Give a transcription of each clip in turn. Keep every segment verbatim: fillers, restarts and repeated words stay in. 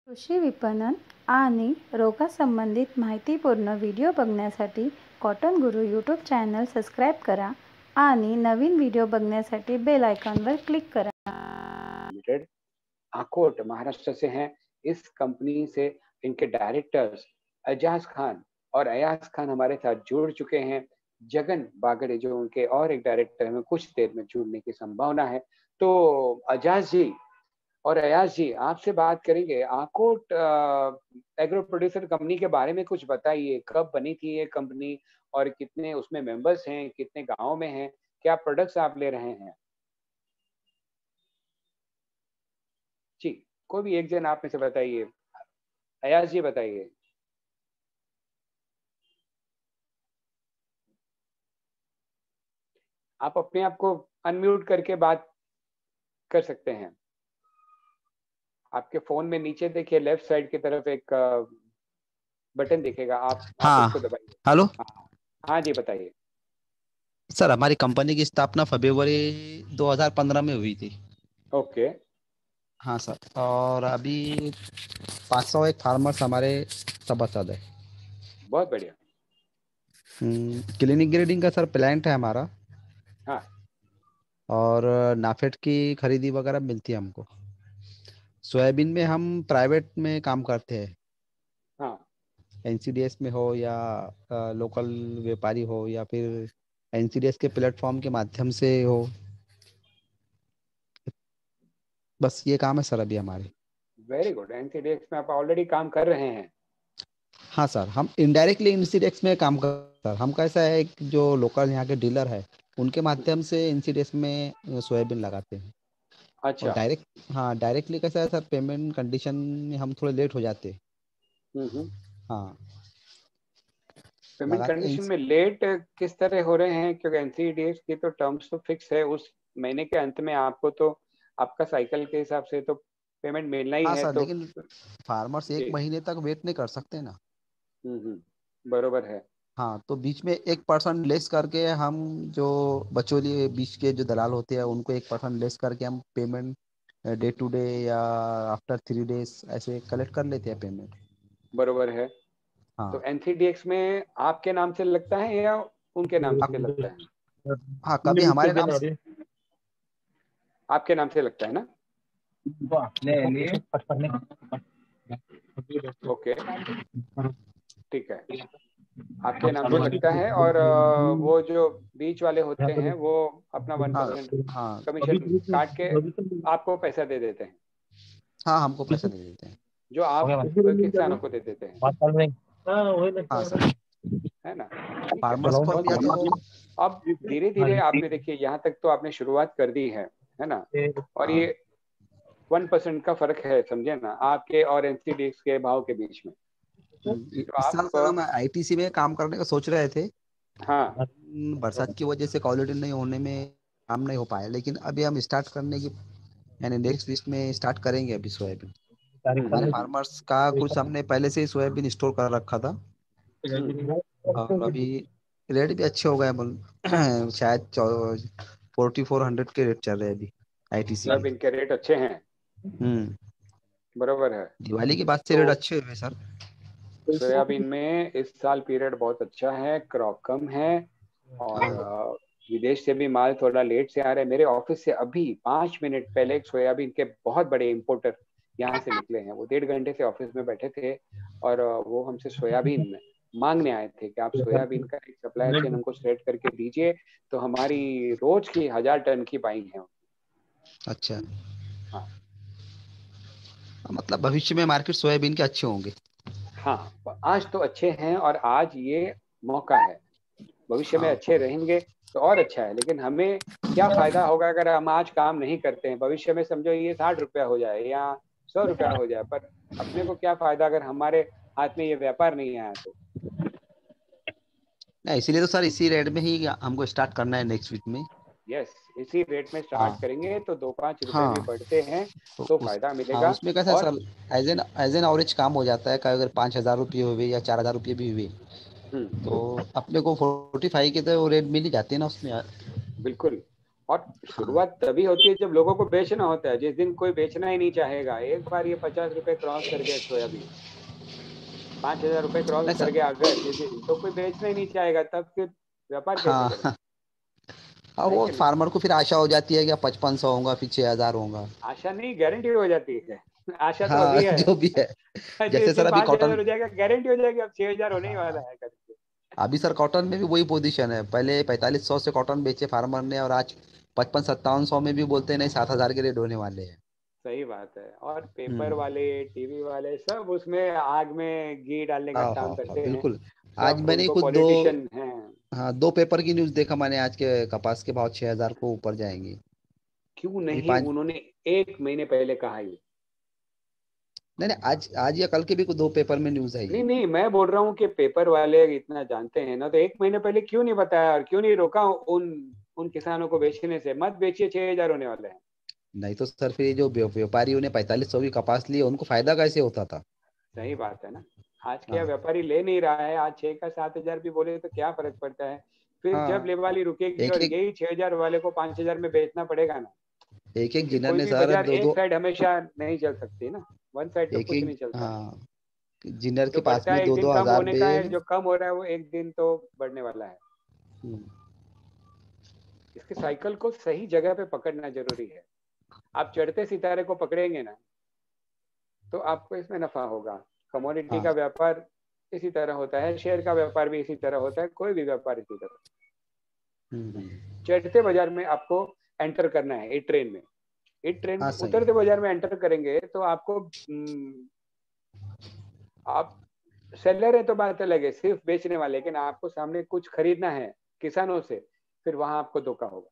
कृषी विपणन आणि रोगासंबंधित माहितीपूर्ण व्हिडिओ बघण्यासाठी कॉटन गुरु यूट्यूब चॅनल सबस्क्राईब करा आणि नवीन व्हिडिओ बघण्यासाठी बेल आयकॉनवर क्लिक करा। लिमिटेड आकोट महाराष्ट्र से हैं। इस कंपनी से इनके डायरेक्टर्स एजाज खान और अयाज खान हमारे साथ जुड़ चुके हैं। जगन बागड़े जो उनके और एक डायरेक्टर में कुछ देर में जुड़ने की संभावना है। तो एजाज जी और अयाज जी आपसे बात करेंगे। आकोट एग्रो प्रोड्यूसर कंपनी के बारे में कुछ बताइए। कब बनी थी ये कंपनी और कितने उसमें मेंबर्स हैं, कितने गांव में हैं, क्या प्रोडक्ट्स आप ले रहे हैं? जी, कोई भी एक जन आप में से बताइए। अयाज जी बताइए। आप अपने आप को अनम्यूट करके बात कर सकते हैं। आपके फोन में नीचे देखिए लेफ्ट साइड की तरफ एक बटन दिखेगा, आप आप उसको हाँ, दबाइए। हेलो हाँ हाँ जी बताइए। सर, हमारी कंपनी की स्थापना फरवरी दो हज़ार पंद्रह में हुई थी। ओके। हाँ सर, और अभी पाँच सौ एक फार्मर्स हमारे सभासद है। बहुत बढ़िया। क्लिनिक ग्रेडिंग का सर प्लांट है हमारा, हाँ और नाफेड की खरीदी वगैरह मिलती है हमको। सोयाबीन में हम प्राइवेट में काम करते हैं, हाँ एनसीडीएस में हो या लोकल व्यापारी हो या फिर एनसीडीएस के प्लेटफॉर्म के माध्यम से हो। बस ये काम है सर अभी हमारे। Very good. एनसीडीएक्स में आप ऑलरेडी काम कर रहे हैं? हाँ सर, हम इनडायरेक्टली इंसीडेक्स में काम कर सर हम कैसा है कि जो लोकल यहाँ के डीलर है उनके माध्यम से इंसीडेक्स में सोयाबीन लगाते हैं। और अच्छा। डायरेक्ट हाँ डायरेक्टली कैसा है सर, पेमेंट कंडीशन में हम थोड़े लेट हो जाते हैं। हम्म हम्म। हाँ, पेमेंट लगाते हैं। कंडीशन में लेट किस तरह हो रहे हैं? क्योंकि एनसीडीएक्स की तो टर्म्स तो फिक्स है, उस महीने के अंत में आपको तो आपका साइकिल के हिसाब से तो पेमेंट मिलना ही हाँ है सर, तो। लेकिन फार्मर्स एक जी। महीने तक वेट नहीं कर सकते ना। हम्म हम्म, बरोबर है। हाँ, तो बीच में एक परसेंट लेस करके हम जो बचोली बीच के जो दलाल होते हैं उनको एक परसेंट लेस करके हम पेमेंट डे टू डे या आफ्टर थ्री डेज ऐसे कलेक्ट कर लेते हैं पेमेंट। बरोबर है। तो हाँ एनसीडीएक्स में आपके नाम से लगता है या उनके नाम से लगता है? हाँ, कभी हमारे नाम से। आपके नाम से लगता है ना? ओके, ठीक है। आपके नाम से लगता है और अ, वो जो बीच वाले होते हैं वो अपना वन हाँ परसेंट हाँ कमीशन काट के आपको पैसा दे देते हैं, हाँ, हमको पैसा दे देते हैं। जो आप किसानों को दे देते हैं, हाँ सर, है ना? ठीक है, फार्मर्स फंड बहुत या बढ़िया। तो। अब धीरे धीरे आपने देखिए यहाँ तक तो आपने शुरुआत कर दी है है ना? और हाँ ये वन परसेंट का फर्क है, समझे ना, आपके और एनसीडीएक्स के भाव के बीच में। इ- तो इस साल आप सर हम आईटीसी में काम करने का सोच रहे थे। हाँ लेकिन बरसात की वजह से क्वालिटी नहीं होने में काम नहीं हो पाया, लेकिन अभी हम स्टार्ट करने की यानी नेक्स्ट वीक में स्टार्ट करेंगे अभी सोयाबीन। हम्म हमारे हम्म फार्मर्स का कुछ हमने पहले से ही सोयाबीन स्टोर कर रखा था, हम्म। और अभी रेट भी अच्छे हो गए बोल शायद फोर्टी फोर हंड्रेड के रेट चल रहे हैं अभी आईटीसी के। सोयाबीन के रेट अच्छे हैं? हम्म बरोबर है। दिवाली के बाद से तो रेट अच्छे हुए सर। सोयाबीन में इस साल पीरियड बहुत अच्छा है, क्रॉप कम है और हाँ अ, विदेश से भी माल थोड़ा लेट से आ रहा है। मेरे ऑफिस से अभी पाँच मिनट पहले एक सोयाबीन के बहुत बड़े इंपोर्टर यहाँ से निकले हैं। वो डेढ़ घंटे से ऑफिस में बैठे थे और अ, वो हमसे सोयाबीन मांगने आए थे कि आप सोयाबीन का एक सप्लाई चेन हमको सेट करके दीजिए, तो हमारी रोज की हजार टन की बाइंग है। अच्छा, हाँ मतलब भविष्य में मार्केट सोयाबीन के अच्छे होंगे। हाँ, आज तो अच्छे हैं और आज ये मौका है। भविष्य में हाँ अच्छे रहेंगे तो और अच्छा है, लेकिन हमें क्या फायदा होगा अगर हम आज काम नहीं करते हैं? भविष्य में समझो ये साठ रुपया हो जाए या सौ रुपया हो जाए, पर अपने को क्या फायदा अगर हमारे हाथ में ये व्यापार नहीं आया तो? नहीं, इसीलिए तो सर इसी रेट में ही हमको स्टार्ट करना है नेक्स्ट वीक में। यस, इसी रेट में स्टार्ट हाँ करेंगे तो दो पाँच रुपए भी हाँ, बढ़ते हैं तो तो उस फायदा हाँ मिलेगा। उसमें कैसा है और sir, as an as an average काम हो जाता है। कभी अगर पाँच हजार रुपये हुए या चार हजार रुपये भी हुए हम्म, तो अपने को फोर्टी फाइव के तो रेट मिल ही जाते हैं ना उसमें यार। बिल्कुल। और शुरुआत तभी होती है जब लोगों को बेचना होता है। जिस दिन कोई बेचना ही नहीं चाहेगा, एक बार ये पचास रुपए क्रॉस कर गया सोयाबीन, पांच हजार रुपए क्रॉस नहीं कर सर। गया अगर जिस दिन, तो कोई बेचना ही नहीं चाहेगा, तब फिर व्यापार कैसे हाँ करें? और है वो कि नहीं? फार्मर को फिर आशा हो जाती है कि पचपन सौ होगा फिर छह हजार होगा। आशा नहीं, गारंटी हो जाती है। आशा तो हाँ अभी है। जो भी है। जिस जैसे सर दिन अभी पांच हजार कॉटन, हो जाएगा, गारंटी हो जाएगी अब छह हजार होने ही वाला हाँ है करके। अभी सर कॉटन में भी वही पोजीशन है, पहले पैंतालीस सौ से कॉटन बेचे फार्मर ने और आज पचपन सत्तावन सौ में भी बोलते हैं नहीं सात हजार के रेट होने वाले हैं। सही बात है। और पेपर हम्म। वाले, टीवी वाले सब उसमें आग में घी डालने का हाँ हाँ काम हाँ करते हैं। बिल्कुल। आज सब मैंने उनको खुद दो, पॉलिटिशियन हैं। हाँ दो पेपर की न्यूज़ देखा मैंने आज के कपास के भाव छह हजार को ऊपर जाएंगे। क्यों अभी नहीं, पाँच, उन्होंने एक महीने पहले कहा ये। नहीं नहीं आज आज या कल के भी कुछ दो पेपर में न्यूज़ है नहीं ये। नहीं, मैं बोल रहा हूँ कि पेपर वाले इतना जानते हैं ना, तो एक महीने पहले क्यों नहीं बताया और क्यों नहीं रोका उन उन किसानों को बेचने से? मत बेचिए, छह हजार होने वाले हैं। नहीं तो सर फिर ये जो व्या- व्यापारियों ने पैंतालीस सौ की कपास ली उनको फायदा कैसे होता था। सही बात है ना। आज क्या हाँ व्यापारी ले नहीं रहा है, आज छह का सात हजार भी बोले तो क्या फर्क पड़ता है? फिर जब हाँ लेवाली रुकेगी एक और एक यही छह हजार वाले को पांच हजार में बेचना पड़ेगा ना। एक एक क्योंकि जिनर कोई ने भी सर बाजार दो एक दो, साइड हमेशा नहीं चल सकती ना। वन साइड तो एक कुछ एक नहीं चलता है। हाँ जिनर जो के पास बढ़ता में है एक दो दिन दो कम हजार होने का है, बेल। जो कम हो रहा है वो एक दिन तो बढ़ने वाला है। हम्म, इसके साइकिल को सही जगह पे पकड़ना जरूरी है। आप चढ़ते सितारे को पकड़ेंगे ना, तो आपको इसमें नफा होगा। कमोडिटी का हाँ। व्यापार इसी तरह होता है, शेयर का व्यापार भी इसी तरह होता है, कोई भी व्यापार इसी तरह। हम्म हम्म, चढ़ते बाजार में आपको एंटर करना है, एक ट्रेन में। एक ट्रेन हाँ में सही है। उतरते बाजार में एंटर करेंगे तो आपको हम्म, आप सेलर है तो बात अलग है, सिर्फ बेचने वाले, लेकिन आपको सामने कुछ खरीदना है किसानों से, फिर वहां आपको धोखा होगा।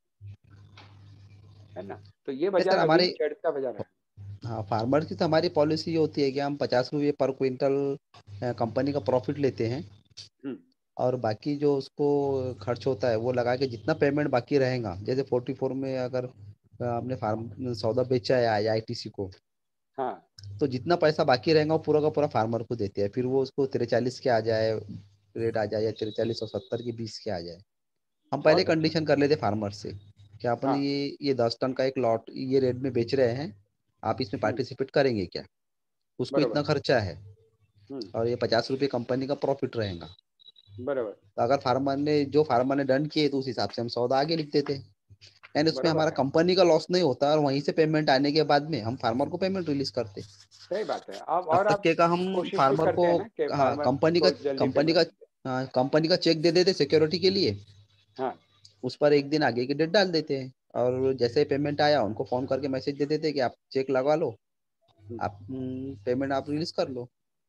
है ना? तो ये नहीं सर बाजार अभी हमारे, चढ़ता बाजार है। हाँ फार्मर की तो हमारी पॉलिसी ये होती है कि हम पचास रुपये पर क्विंटल कंपनी का प्रॉफिट लेते हैं हम्म। और बाकी जो उसको खर्च होता है वो लगा के जितना पेमेंट बाकी रहेगा, जैसे फोर्टी फोर में अगर अ, आपने फार्म सौदा बेचा है आई आई टी सी को, हाँ। तो जितना पैसा बाकी रहेगा वो पूरा का पूरा फार्मर को देते हैं, फिर वो उसको तिरचालीस के आ जाए रेट आ जाए या तिरचालीस और सत्तर के बीस के आ जाए। हम पहले बहुत अच्छा। कंडीशन कर लेते फार्मर से कि अपन हाँ। ये ये दस टन का एक लॉट ये रेट में बेच रहे हैं, आप इसमें हम्म। पार्टिसिपेट करेंगे क्या। उसको इतना बरोबर। खर्चा है हम्म। और ये पचास रुपये कंपनी का प्रॉफिट रहेगा। बरोबर। तो अगर फार्मर ने जो फार्मर ने डन किए तो उस हिसाब से हम सौदा आगे लिख देते हैं, एंड उसमें बरोबर हमारा है। कंपनी का लॉस नहीं होता और वहीं से पेमेंट आने के बाद में हम फार्मर को पेमेंट रिलीज करते हैं। सही बात है। आप अब और तक आप के का हम कोशिश भी फार्मर को, करते हैं ना कि हाँ फार्मर कंपनी का को जल्दी कंपनी का पेमेंट। हाँ, कंपनी का चेक दे देते सिक्योरिटी के लिए, हाँ। उस पर एक दिन आगे की डेट डाल देते हैं और जैसे पेमेंट आया उनको फोन करके मैसेज दे देते हैं कि आप चेक लगवा लो, हम्म। आप पेमेंट आप रिलीज कर लो।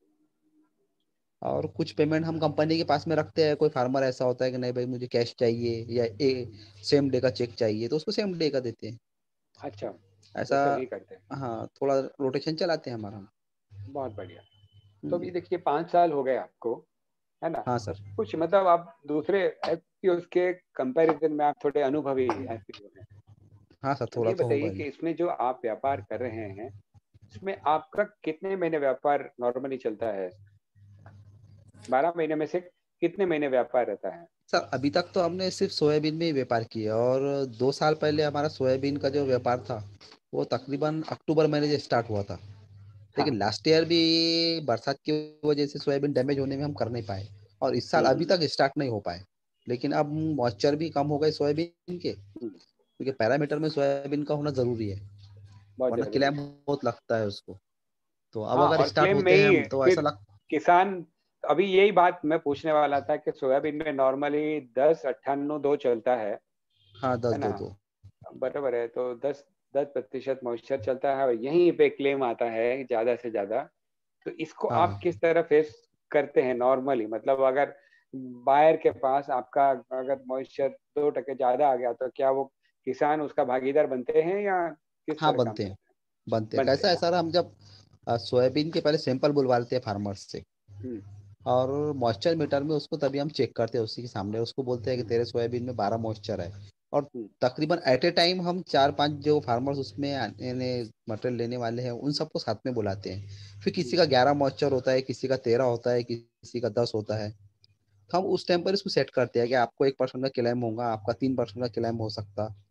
और कुछ पेमेंट हम कंपनी के पास में रखते हैं, कोई फार्मर ऐसा होता है कि नहीं भाई मुझे कैश चाहिए या ए सेम डे का चेक चाहिए तो उसको सेम डे का देते हैं। अच्छा, ऐसा, वैसा भी करते हैं। हाँ थोड़ा रोटेशन चलाते हैं हमारा। बहुत बढ़िया। तो हम्म, अभी देखिए पाँच साल हो गए आपको, है ना? हाँ सर। कुछ मतलब आप दूसरे एफ पी ओ के कंपैरिजन में आप थोड़े अनुभवी एफ पी ओ हैं। हाँ सर अब थोड़ा ये तो होगा बताइए ही। कि इसमें जो आप व्यापार कर रहे हैं, इसमें आपका कितने महीने व्यापार नॉर्मली चलता है? बारह महीने में से कितने महीने व्यापार रहता है? सर अभी तक तो हमने सिर्फ सोयाबीन में ही व्यापार किया और दो साल पहले हमारा सोयाबीन का जो व्यापार था वो तकरीबन अक्टूबर महीने से स्टार्ट हुआ था, हाँ। लेकिन लास्ट ईयर भी बरसात की वजह से सोयाबीन डैमेज होने में हम कर नहीं पाए और इस साल हम्म। अभी तक स्टार्ट नहीं हो पाए। लेकिन अब मॉइस्चर भी कम हो गए सोयाबीन के, हम्म। क्योंकि पैरामीटर में सोयाबीन का होना जरूरी है, बहुत वरना जरूरी क्लैम है। बहुत लगता है उसको। तो अब हाँ, अगर और स्टार्ट क्लेम में होते हैं ही हम तो ऐसा फिर लग, किसान, अभी यही बात मैं पूछने वाला था कि सोयाबीन में नॉर्मली दस अट्ठानवे दो चलता है हाँ दस है ना? दो दो। बराबर है। तो दस दस प्रतिशत मॉइस्चर चलता है और यहीं पे क्लेम आता है ज्यादा से ज्यादा। तो इसको आप हाँ किस तरह फेस करते हैं नॉर्मली? मतलब अगर बायर के पास आपका अगर मॉइस्चर दो टके ज्यादा आ गया तो क्या वो किसान उसका भागीदार बनते हैं या किस हाँ तरह काम बनते हैं, करते बनते हैं? हैं बनते कैसा हैं है ना? सर, हम जब अ, सोयाबीन के पहले सैंपल बुलवा लेते हैं फार्मर्स से हम्म। और मॉइस्चर मीटर में उसको तभी हम चेक करते हैं उसी के सामने, उसको बोलते हैं कि हम्म। तेरे सोयाबीन में बारह मॉइस्चर है। और हम्म। तकरीबन एट ए टाइम हम चार पांच जो फार्मर्स उसमें मटेरियल लेने वाले हैं उन सबको साथ में बुलाते हैं, फिर किसी हम्म। का ग्यारह मॉइस्चर होता है, किसी का तेरह होता है, किसी का दस होता है। तो हम उस टाइम पर इसको सेट करते हैं कि आपको एक परसेंट का क्लेम होगा, आपका तीन परसेंट का क्लेम हो सकता,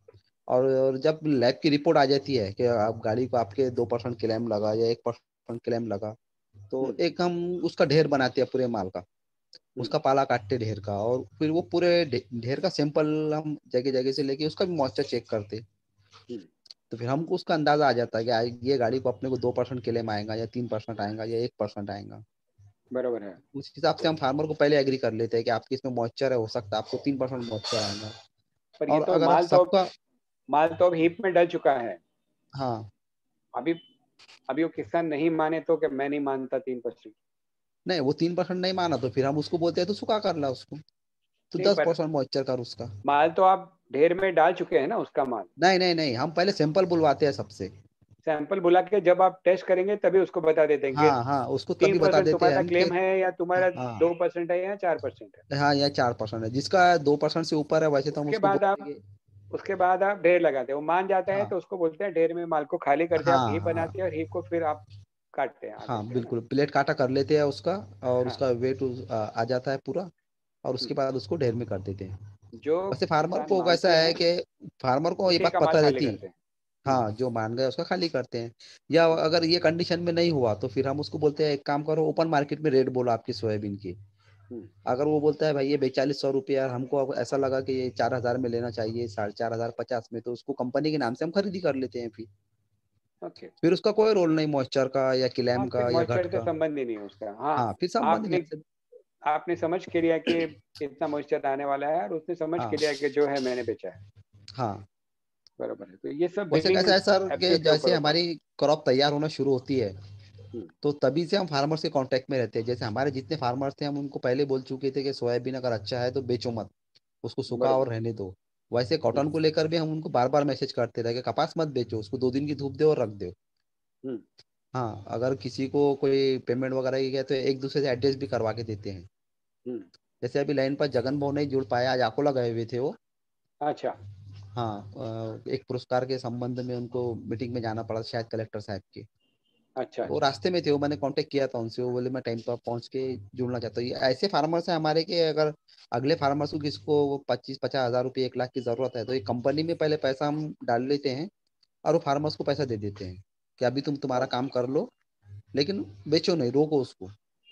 और और जब लैब की रिपोर्ट आ जाती है कि आप गाड़ी को आपके दो परसेंट क्लेम लगा या एक परसेंट क्लेम लगा, तो हम्म, एक हम उसका ढेर बनाते हैं पूरे माल का, हम्म, उसका पाला काटते ढेर का, और फिर वो पूरे ढे- ढेर का सैंपल हम जगह जगह से लेके उसका भी मॉइस्चर चेक करते। हम्म, तो फिर हमको उसका अंदाजा आ जाता है कि आ- ये गाड़ी को अपने को दो परसेंट क्लेम आएगा या तीन परसेंट आएगा या एक परसेंट आएगा। बरोबर है। उस हिसाब से हम फार्मर को पहले एग्री कर लेते हैं कि आपकी इसमें मॉइस्चर है, हो सकता है आपको तीन परसेंट मॉइस्चर आएगा। पर ये और तो अगर आप माल तो सबका, माल तो अब हीप में डल चुका है। हाँ अभी अभी वो किसान नहीं माने तो कि मैं नहीं मानता तीन परसेंट। नहीं, वो तीन परसेंट नहीं माना तो फिर हम उसको बोलते हैं तो सुखा कर ला उसको, तो नहीं, दस पर परसेंट मॉइस्चर कर उसका। माल तो आप ढेर में डाल चुके हैं ना उसका माल। नहीं नहीं नहीं, हम पहले सैंपल बुलवाते हैं सबसे। सैंपल बुला के जब आप टेस्ट करेंगे तभी उसको बता देते हैं कि हाँ हाँ, उसको तीन तभी बता परसेंट देते हैं तुम्हारा हम कि क्लेम है या तुम्हारा हाँ दो परसेंट है या चार परसेंट है। हाँ, या चार परसेंट है, जिसका दो परसेंट से ऊपर है वैसे तो हम उसके उसको बाद बोलते आप हैं कि उसके बाद आप ढेर लगाते हैं, वो मान जाता है हाँ तो उसको बोलते हैं ढेर में माल को खाली करते हैं, आप हाँ ही हाँ बनाते हैं और ही को फिर आप काटते हैं आगे हाँ, से, है ना। बिल्कुल प्लेट काटा कर लेते हैं उसका, और हाँ। उसका वेट आ जाता है पूरा, और हम्म, उसके बाद उसको ढेर में कर देते हैं। जो वैसे फार्मर किसान को कैसा मानते है हैं कि फार्मर को ये उसी बात का माल पता खाली रहती, करते हैं। हम्म, हाँ जो मान गए उसका खाली करते हैं। या हम्म, अगर ये कंडीशन में नहीं हुआ तो फिर हम उसको बोलते हैं एक काम करो, ओपन मार्केट में रेट बोलो आपकी सोयाबीन की। हम्म, अगर वो बोलता है भाई ये बेचालीस सौ रुपया, और हमको अब ऐसा लगा कि ये चार हजार में लेना चाहिए, साढ़े चार हजार पचास में, तो उसको कंपनी के नाम से हम खरीदी कर लेते हैं। फिर ओके। फिर उसका कोई रोल नहीं मॉइस्चर का या हाँ, किलैम फिर का या घट मॉइस्चर से का। संबंध ही नहीं है उसका। हाँ, हाँ फिर संबंध नहीं आपने आपसे। आपने समझ के लिया कि कितना मॉइस्चर आने वाला है और उसने समझ के हाँ लिया कि जो है मैंने बेचा है। हाँ। बरोबर है, तो ये सब वैसे बिलिंग कैसा है सर कि एफपीओ के ऊपर जैसे होता है। हमारी क्रॉप तैयार होना शुरू होती है, हम्म, तो तभी से हम फार्मर से कांटेक्ट में रहते हैं। जैसे हमारे जितने फार्मर्स थे हम उनको पहले बोल चुके थे कि सोयाबीन अगर अच्छा है तो बेचो मत, उसको सुखा और बरोबर। रहने दो। वैसे हम्म, कॉटन को लेकर भी हम उनको बार बार मैसेज करते रहे कि कपास मत बेचो, उसको दो दिन की धूप दो और रख दो। हम्म, हाँ, अगर किसी को कोई पेमेंट वगैरह की गया तो एक दूसरे से एडजस्ट भी करवा के देते हैं। हम्म, जैसे अभी लाइन पर जगन भाव नहीं जुड़ पाया, आज अकोला गए हुए थे वो। अच्छा। हाँ, अ, एक पुरस्कार के संबंध में उनको मीटिंग में जाना पड़ा शायद कलेक्टर साहब के। अच्छा। वो अच्छा। रास्ते में थे, वो मैंने कांटेक्ट किया था उनसे, वो बोले मैं टाइम पर पहुंच के जुड़ना चाहता हूँ। ये ऐसे फार्मर्स हैं हमारे के, अगर अगले फार्मर्स को किसको पच्चीस पचास हजार रुपये एक लाख की जरूरत है तो ये कंपनी में पहले पैसा हम डाल लेते हैं, और वो फार्मर्स को पैसा दे देते हैं कि अभी तुम तुम्हारा काम ओके। कर लो, लेकिन बेचो नहीं, रोको उसको।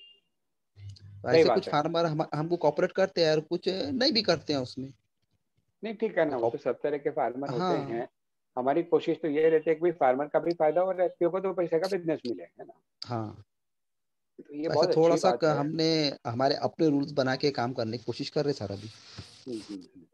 तो सही ऐसे बात कुछ है। फार्मर हम हमको कॉपरेट करते हैं और कुछ नहीं भी करते हैं उसमें। नहीं, ठीक है तो ना, वो तो कॉप सब तरह के फार्मर होते हाँ हैं। हमारी कोशिश तो ये रहती है कि भाई फार्मर का भी फायदा और एफपीओ को तो पैसे का बिजनेस मिले, है ना। हाँ। तो ये तो ऐसा बहुत थोड़ा अच्छी सा बात क- है। हमने हमारे अपने रूल्स बना के काम करने की कोशिश कर रहे सर अभी। हम्म, हम्म, हम्म।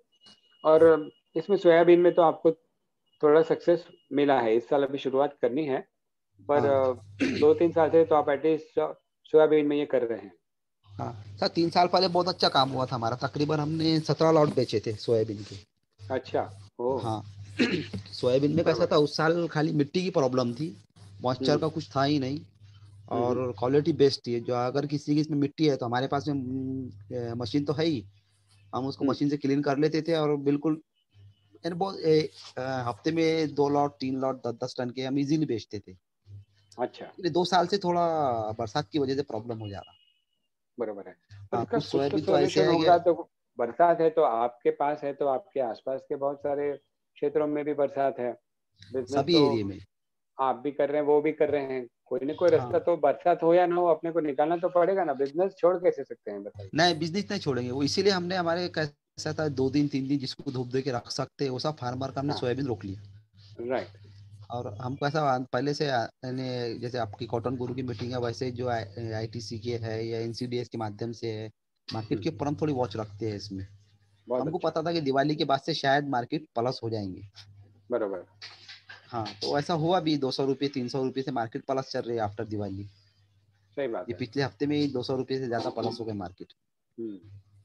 और इसमें सोयाबीन में तो आपको थोड़ा सक्सेस मिला है, इस साल अभी शुरुआत करनी है। पर हाँ अ, दो तीन साल से तो आप एटलीस्ट सोयाबीन में ये कर रहे हैं। हाँ सर, तीन साल पहले बहुत अच्छा काम हुआ था हमारा, तकरीबन हमने सत्रह लॉट बेचे थे सोयाबीन के। अच्छा। ओ। हाँ। सोयाबीन में कैसा बराबर था, है। उस साल खाली मिट्टी की प्रॉब्लम थी, मॉइस्चर हम्म, का कुछ था ही नहीं, हम्म, हम्म, और क्वालिटी बेस्ट थी। जो अगर किसी की इसमें मिट्टी है तो हमारे पास में मशीन तो है ही, हम उसको हम्म, मशीन से क्लीन कर लेते थे, और बिल्कुल यानी बहुत ए, अ, हफ्ते में दो लॉट तीन लॉट दस दस टन के हम इजीली बेचते थे। अच्छा। ये दो साल से थोड़ा बरसात की वजह से प्रॉब्लम हो जा रहा। बरोबर है। पर हाँ, इसका कुछ कुछ तो सोयाबीन तो ऐसे सोल्यूशन है होगा, कि तो बरसात है तो आपके पास है, तो आपके आसपास के बहुत सारे क्षेत्रों में भी बरसात है। बिजनेस सभी तो एरिया में। आप भी कर रहे हैं, वो भी कर रहे हैं, कोई ना कोई रास्ता हाँ, तो बरसात हो या ना हो अपने को निकालना तो पड़ेगा ना। बिजनेस छोड़ कैसे सकते हैं, बताइए। नहीं बिजनेस नहीं छोड़ेंगे, वो इसीलिए हमने हमारे कैसा था, दो दिन तीन दिन जिसको धूप दे के रख सकते हैं वो सब फार्मर का हमने हाँ। सोयाबीन रोक लिया। राइट। और हमको ऐसा पहले से आ- यानी जैसे आपकी कॉटन गुरु की मीटिंग है, वैसे जो आईटीसी के है या एनसीडीएस के माध्यम से है, मार्केट हम्म, के ऊपर हम थोड़ी वॉच रखते हैं इसमें। बहुत हमको अच्छा। पता था कि दिवाली के बाद से शायद मार्केट प्लस हो जाएंगे। बरोबर। हाँ, तो ऐसा हुआ भी, दो सौ रुपये तीन सौ रुपये से मार्केट प्लस चल रही है आफ्टर दिवाली। सही बात ये है। पिछले हफ्ते में ही दो सौ रुपये से ज्यादा प्लस हो गए मार्केट। हम्म,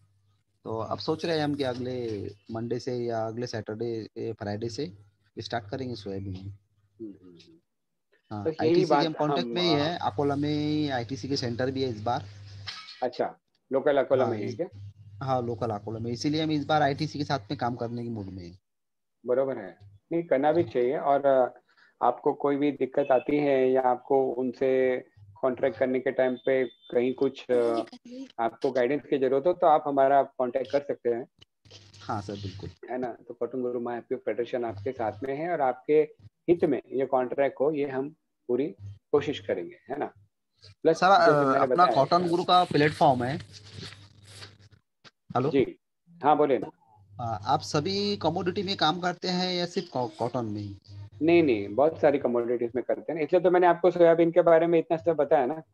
तो अब सोच रहे हैं हम कि अगले मंडे से या अगले सैटरडे फ्राइडे से स्टार्ट करेंगे सोयाबीन में। हम्म, हम्म, हम्म। हाँ, बस यही आईटीसी के हम बात कांटेक्ट हम में ही अ, है, अकोला में ही आईटीसी के सेंटर भी है इस बार। अच्छा, लोकल अकोला हाँ में ही है इस क्या। हाँ, लोकल अकोला में, इसीलिए हम इस बार आईटीसी के साथ में काम करने की मूड में हैं। बरोबर है। नहीं, करना भी चाहिए। और अ, आपको कोई भी दिक्कत आती है या आपको उनसे कॉन्ट्रैक्ट करने के टाइम पे कहीं कुछ अ, आपको गाइडेंस की जरूरत हो तो आप हमारा कांटेक्ट कर सकते हैं। हाँ सर बिल्कुल। है ना। तो कॉटन गुरु महाएफपीओ फेडरेशन आपके साथ में है और आपके हित में ये कॉन्ट्रैक्ट हो, ये हम पूरी कोशिश करेंगे, है ना। प्लस सर जैसे अ, मैंने अपना बताया कॉटन गुरु का प्लेटफॉर्म है। हेलो। जी, हाँ बोले ना। अ, आप सभी कमोडिटी में काम करते हैं या सिर्फ कॉटन में ही? नहीं नहीं, बहुत सारी कमोडिटीज में करते हैं ना, इसलिए तो मैंने आपको सोयाबीन के बारे में इतना सब बताया ना,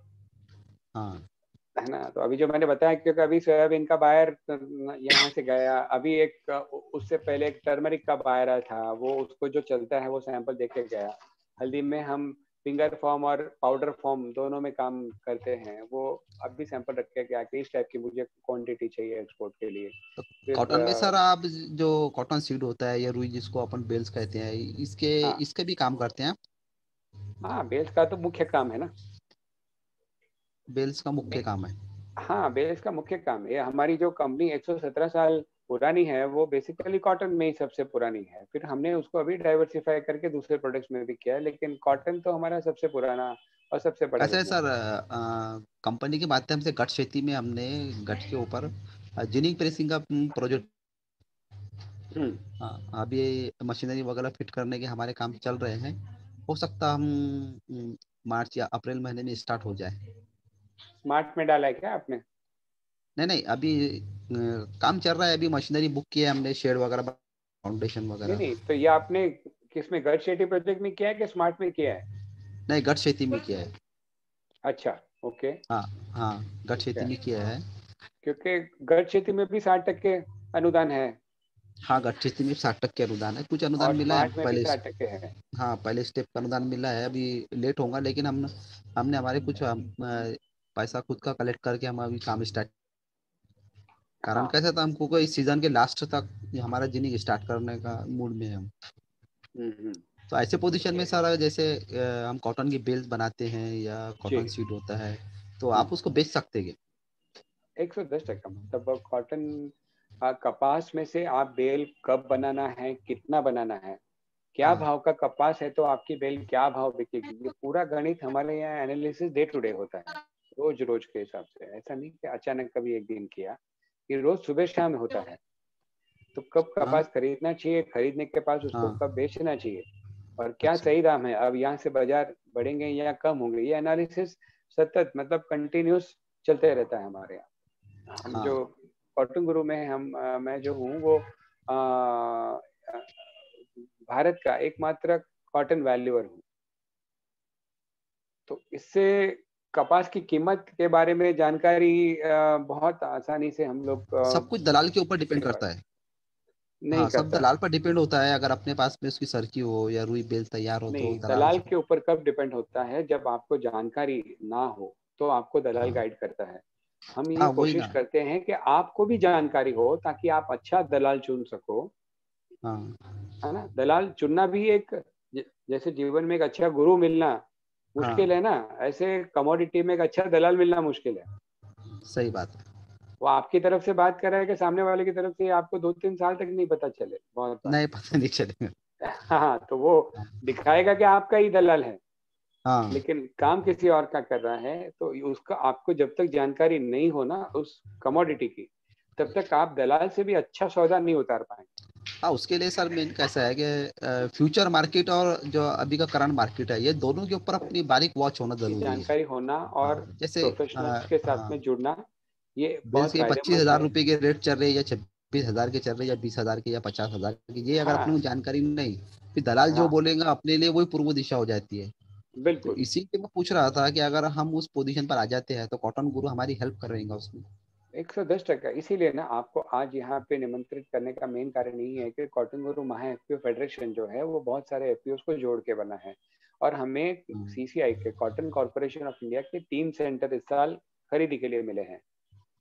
हाँ है ना। तो अभी जो मैंने बताया, क्योंकि अभी सोयाबीन का बायर यहाँ से गया, अभी एक उससे पहले एक टर्मरिक का बायर आया था, वो उसको जो चलता है वो सैंपल देके गया। हल्दी में हम फिंगर फॉर्म और पाउडर फॉर्म दोनों में काम करते हैं, वो अभी सैंपल रख के गया कि इस टाइप की मुझे क्वांटिटी चाहिए एक्सपोर्ट के लिए। तो फिर कॉटन में अ, सर आप जो कॉटन सीड होता है या रुई जिसको अपन बेल्स कहते हैं, इसके हाँ इसके भी काम करते हैं आप? हाँ, बेल्स का तो मुख्य काम है ना। बेल्स का मुख्य बे- काम है। हाँ, बेल्स का मुख्य काम है। ये हमारी जो कंपनी एक सौ सत्रह साल पुरानी है, वो बेसिकली कॉटन में ही सबसे पुरानी है। फिर हमने उसको अभी डाइवर्सिफाई करके दूसरे प्रोडक्ट्स में भी किया है, लेकिन कॉटन तो हमारा सबसे पुराना और सबसे बड़ा ऐसे बिजनेस सर है। कंपनी के माध्यम से गट खेती में हमने गट के ऊपर जिनिंग प्रेसिंग का प्रोजेक्ट, हम्म। हाँ अभी मशीनरी वगैरह फिट करने के हमारे काम चल रहे हैं। हो सकता हम हम्म, मार्च या अप्रैल महीने में स्टार्ट हो जाए। स्मार्ट में डाला है क्या आपने? नहीं नहीं, अभी अ, काम चल रहा है। अभी मशीनरी बुक किया है हमने, शेड वगैरह, फाउंडेशन नहीं वगैरह। नहीं, तो ये आपने किसमें, गढ़ शेट्टी प्रोजेक्ट में किया है कि स्मार्ट में किया है? नहीं, गट खेती में किया है। अच्छा, ओके। हाँ हाँ, गट ठीक खेती है, में किया है। क्योंकि गढ़ खेती में भी साठ टक्के अनुदान है हाँ, गट खेती में साठ टक्के अनुदान है, कुछ अनुदान और मिला है स्मार्ट में भी पहले। साठ टक्के है। हाँ, पहले स्टेप का अनुदान मिला है, अभी लेट होगा, लेकिन हम हमने हमारे कुछ अम, अ, पैसा खुद का कलेक्ट करके हम अभी काम स्टार्ट। कारण हाँ। कैसा था, हमको कोई सीजन के लास्ट तक ये हमारा जिनिंग स्टार्ट करने का मूड में है हम। हम्म हम्म। तो ऐसे पोजीशन में ओके। सर, जैसे अ, हम कॉटन की बेल्ट बनाते हैं या जी। कॉटन सीड होता है, तो हम्म। आप उसको बेच सकते हैं। एक सौ दस टक्का, मतलब कॉटन कपास में से आप बेल कब बनाना है, कितना बनाना है, क्या हाँ भाव का कपास है तो आपकी बेल क्या भाव बिकेगी, ये पूरा गणित हमारे यहाँ एनालिसिस डे टू डे होता है, रोज रोज के हिसाब से। ऐसा नहीं कि अचानक कभी एक दिन किया, ये रोज सुबह शाम होता है। तो कब हाँ कपास खरीदना चाहिए, खरीदने के पास उसको हाँ। कब बेचना चाहिए, और क्या अच्छा। सही दाम है, अब यहाँ से बाजार बढ़ेंगे या कम होंगे, ये एनालिसिस सतत मतलब कंटिन्यूस चलते रहता है हमारे यहाँ। हम हाँ जो कॉटन गुरु में हम अ, मैं जो हूँ वो अ, अ, भारत का एकमात्र कॉटन वैल्यूअर हूँ। तो इससे कपास की कीमत के बारे में जानकारी अ, बहुत आसानी से हम लोग सब अ, कुछ दलाल के ऊपर डिपेंड ले पाए। करता है। नहीं हाँ, सब करता। दलाल पर डिपेंड होता है। अगर अपने पास में उसकी सरकी हो या रुई बेल तैयार हो तो नहीं, दलाल दलाल उसको। के ऊपर कब डिपेंड होता है, जब आपको जानकारी ना हो तो आपको दलाल हाँ गाइड करता है। हम ये हाँ, वही कोशिश ना। करते हैं कि आपको भी जानकारी हो ताकि आप अच्छा दलाल चुन सको, हाँ है ना। दलाल चुनना भी एक ज- जैसे जीवन में एक अच्छा गुरु मिलना हाँ, मुश्किल है ना, ऐसे कमोडिटी में एक अच्छा दलाल मिलना मुश्किल है। सही बात है। वो आपकी तरफ से बात कर रहा है कि सामने वाले की तरफ से, आपको दो तीन साल तक नहीं पता चले बहुत बार। नहीं, पता नहीं चलेगा। हाँ, तो वो दिखाएगा कि आपका ही दलाल है, हाँ लेकिन काम किसी और का कर रहा है। तो उसका आपको जब तक जानकारी नहीं हो ना उस कमोडिटी की, तब तक आप दलाल से भी अच्छा सौदा नहीं उतार पाएंगे। हाँ, उसके लिए सर मेन कैसा है कि फ्यूचर मार्केट और जो अभी का करंट मार्केट है, ये दोनों के ऊपर अपनी बारीक वॉच होना की जरूरी है। जानकारी होना और हाँ, जैसे अ, प्रोफेशनल्स के साथ हाँ, में जुड़ना, ये बेल्स बहुत के पच्चीस फायदेमंद हजार है। रुपए के रेट चल रहे हैं या छब्बीस हजार के चल रहे हैं या बीस हजार के या पचास हजार के, ये अगर अपने को हाँ जानकारी नहीं, फिर दलाल जो हाँ, बोलेगा अपने लिए वही पूर्व दिशा हो जाती है। तो बिल्कुल। इसी के मैं पूछ रहा था कि अगर हम उस पोजीशन पर आ जाते हैं तो कॉटन गुरु हमारी हेल्प करेगा उसमें। एक सौ दस टक्का, इसीलिए ना आपको आज यहाँ पे निमंत्रित करने का मेन कारण यही है कि कॉटन गुरु महा एफपीओ फेडरेशन जो है वो बहुत सारे एफपीओ को जोड़ के बना है, और हमें हाँ सीसीआई के कॉटन कॉरपोरेशन ऑफ इंडिया के तीन सेंटर इस साल खरीदी के लिए मिले हैं,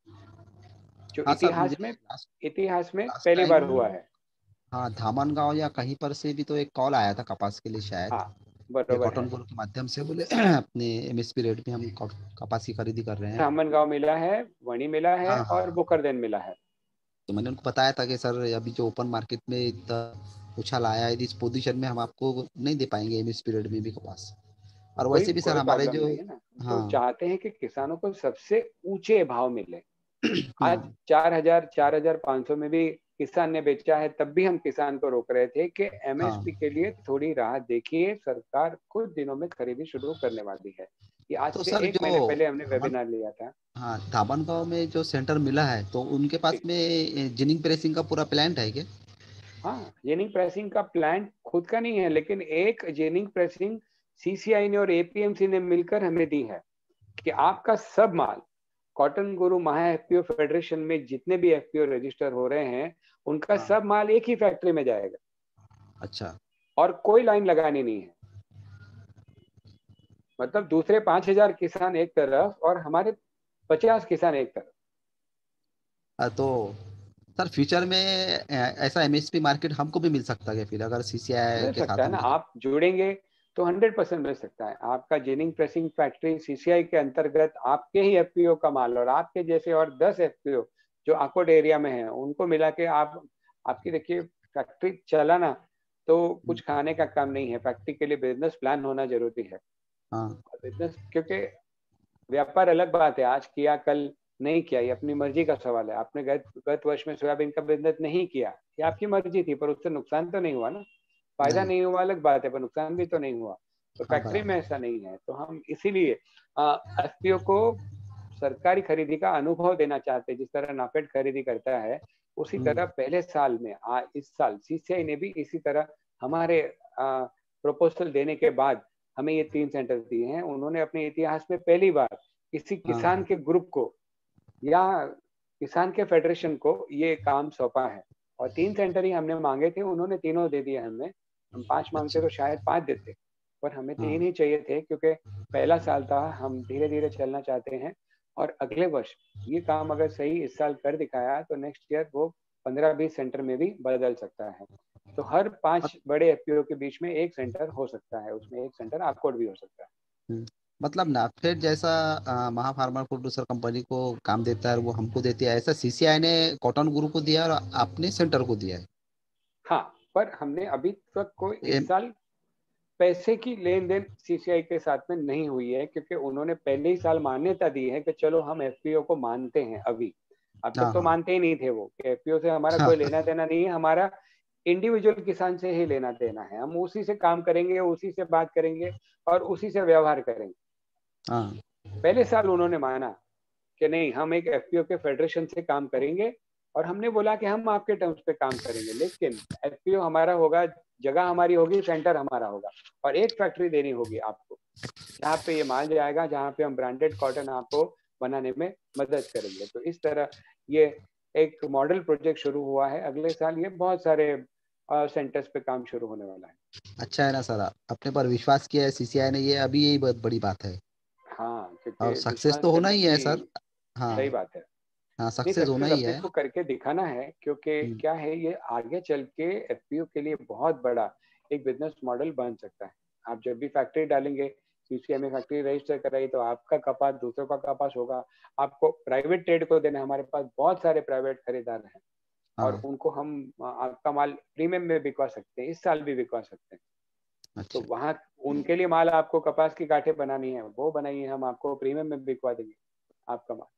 जो हाँ सर, मुझे इतिहास में लास्ट इतिहास में लास्ट पहली बार टाइम, हुआ है। हाँ धामन गांव या कहीं पर से भी तो एक कॉल आया था कपास के लिए शायद। हाँ, ये बरोबर कॉटन है। गुरु के माध्यम से बोले अपने एमएसपी रेट में हम कॉ- कपास की खरीदी कर रहे हैं। धामन गांव मिला है, वणी मिला है हाँ और हाँ, बुकरदेन मिला है। तो मैंने उनको बताया था कि सर अभी जो ओपन मार्केट में इतना उछाल आया है, इस पोजीशन में हम आपको नहीं दे पाएंगे एमएसपी रेट में भी कपास। और कोई वैसे भी सर कोई हमारे प्रॉब्लम जो, नहीं है ना, हम तो हाँ चाहते हैं कि किसानों को सबसे ऊंचे भाव मिले। आज हम्म, चार हजार चार हजार पाँच सौ में भी किसान ने बेचा है, तब भी हम किसान को रोक रहे थे कि हाँ एमएसपी के लिए थोड़ी राहत देखिए, सरकार कुछ दिनों में खरीदी शुरू करने वाली है। ये आज तो से सर एक जो महीने पहले हमने धामन वेबिनार लिया था। हाँ धामन गांव में जो सेंटर मिला है तो उनके पास जी, में जिनिंग प्रेसिंग का पूरा प्लांट है क्या? हाँ, जेनिंग प्रेसिंग का प्लांट खुद का नहीं है, लेकिन एक जेनिंग प्रेसिंग सीसीआई ने और एपीएमसी ने मिलकर हमें दी है कि आपका सब माल कॉटन गुरु महा एफपीओ फेडरेशन में जितने भी एफपीओ रजिस्टर हो रहे हैं, उनका हाँ सब माल एक ही फैक्ट्री में जाएगा अच्छा और कोई लाइन लगानी नहीं है। मतलब दूसरे पांच हजार किसान एक तरफ और हमारे पचास किसान एक तरफ। आ, तो सर फ्यूचर में अ, ऐसा एमएसपी मार्केट हमको भी मिल सकता है फिर अगर सीसीआई मिल के सकता साथ है हम ना, लगे? आप जुड़ेंगे तो हंड्रेड परसेंट मिल सकता है। आपका जेनिंग प्रेसिंग फैक्ट्री सीसीआई के अंतर्गत आपके ही एफपीओ का माल और आपके जैसे और दस एफपीओ जो आकोट एरिया में है उनको मिला के आप आपकी देखिए फैक्ट्री चलाना तो हम्म, कुछ खाने का काम नहीं है। फैक्ट्री के लिए बिजनेस प्लान होना जरूरी है। हाँ बिजनेस क्योंकि व्यापार अलग बात है, आज किया कल नहीं किया, ये अपनी मर्जी का सवाल है। आपने गत गत वर्ष में सोयाबीन का बिजनेस नहीं किया, ये आपकी मर्जी थी, पर उससे नुकसान तो नहीं हुआ ना। फायदा नहीं नहीं हुआ अलग बात है, पर नुकसान भी तो नहीं हुआ। तो हाँ फैक्ट्री में बराबर ऐसा नहीं है, तो हम इसीलिए एफपीओ को सरकारी खरीदी का अनुभव देना चाहते हैं। जिस तरह नाफेड खरीदी करता है, उसी हम्म, तरह पहले साल में आ, इस साल सीसीआई ने भी इसी तरह हमारे प्रपोजल देने के बाद हमें ये तीन सेंटर दिए हैं। उन्होंने अपने इतिहास में पहली बार किसी किसान हाँ के ग्रुप को या किसान के फेडरेशन को ये काम सौंपा है। और तीन सेंटर ही हमने मांगे थे, उन्होंने तीनों दे दिए हमें। हम पांच मांगते अच्छा तो शायद पांच देते, पर हमें तीन हाँ ही चाहिए थे क्योंकि पहला साल था, हम धीरे धीरे चलना चाहते हैं। और अगले वर्ष ये काम अगर सही इस साल कर दिखाया तो नेक्स्ट ईयर वो पंद्रह बीस सेंटर में भी बदल सकता है। तो हर मत, पांच बड़े एफपीओ के बीच में एक सेंटर हो सकता है, उसमें एक सेंटर आककोट भी हो सकता है। हम्म, मतलब नाफेड जैसा अ, महा फार्मा प्रोड्यूसर कंपनी को काम देता है वो हमको देती है, ऐसा सीसीआई ने कॉटन गुरु को दिया और आपने सेंटर को दिया है। हाँ, पर हमने अभी तक कोई ये इस साल पैसे की लेन देन सीसीआई के साथ में नहीं हुई है, क्योंकि उन्होंने पहले ही साल मान्यता दी है कि चलो हम एफपीओ को मानते हैं। अभी अब तक हाँ तो हाँ मानते ही नहीं थे वो कि एफपीओ से हमारा हाँ कोई लेना देना नहीं है, हमारा इंडिविजुअल किसान से ही लेना देना है। हम उसी से काम करेंगे, उसी से बात करेंगे और उसी से व्यवहार करेंगे। हाँ पहले साल उन्होंने माना कि नहीं, हम एक एफपीओ के फेडरेशन से काम करेंगे और हमने बोला कि हम आपके टर्म्स पे काम करेंगे, लेकिन एफपीओ हमारा होगा, जगह हमारी होगी, सेंटर हमारा होगा और एक फैक्ट्री देनी होगी आपको जहाँ पे ये माल जाएगा, जहाँ पे हम ब्रांडेड कॉटन आपको बनाने में मदद करेंगे। तो इस तरह ये एक मॉडल प्रोजेक्ट शुरू हुआ है। अगले साल ये बहुत सारे सेंटर्स पे काम शुरू होने वाला है। अच्छा है ना सर, अपने पर विश्वास किया है सीसीआई ने, ये अभी यही बहुत बड़ी बात है। हाँ, और क्योंकि सक्सेस विश्वास तो होना करने ही है की सर। हाँ सही बात है। हाँ नहीं, सक्सेस होना सक्सेस ही अपने है। को करके दिखाना है, क्योंकि हम्म, क्या है, ये आगे चल के एफपीओ के लिए बहुत बड़ा एक बिजनेस मॉडल बन सकता है। आप जब भी फैक्ट्री डालेंगे, सीसीआई में फैक्ट्री रजिस्टर कराई, तो आपका कपास दूसरों का कपास होगा। आपको प्राइवेट ट्रेड को देना, हमारे पास बहुत सारे प्राइवेट खरीदार हैं और हाँ उनको हम आपका माल प्रीमियम में बिकवा सकते हैं, इस साल भी बिकवा सकते हैं। तो अच्छा वहाँ उनके लिए माल, आपको कपास की गांठें बनानी है वो बनाइए, हम आपको प्रीमियम में बिकवा देंगे आपका माल।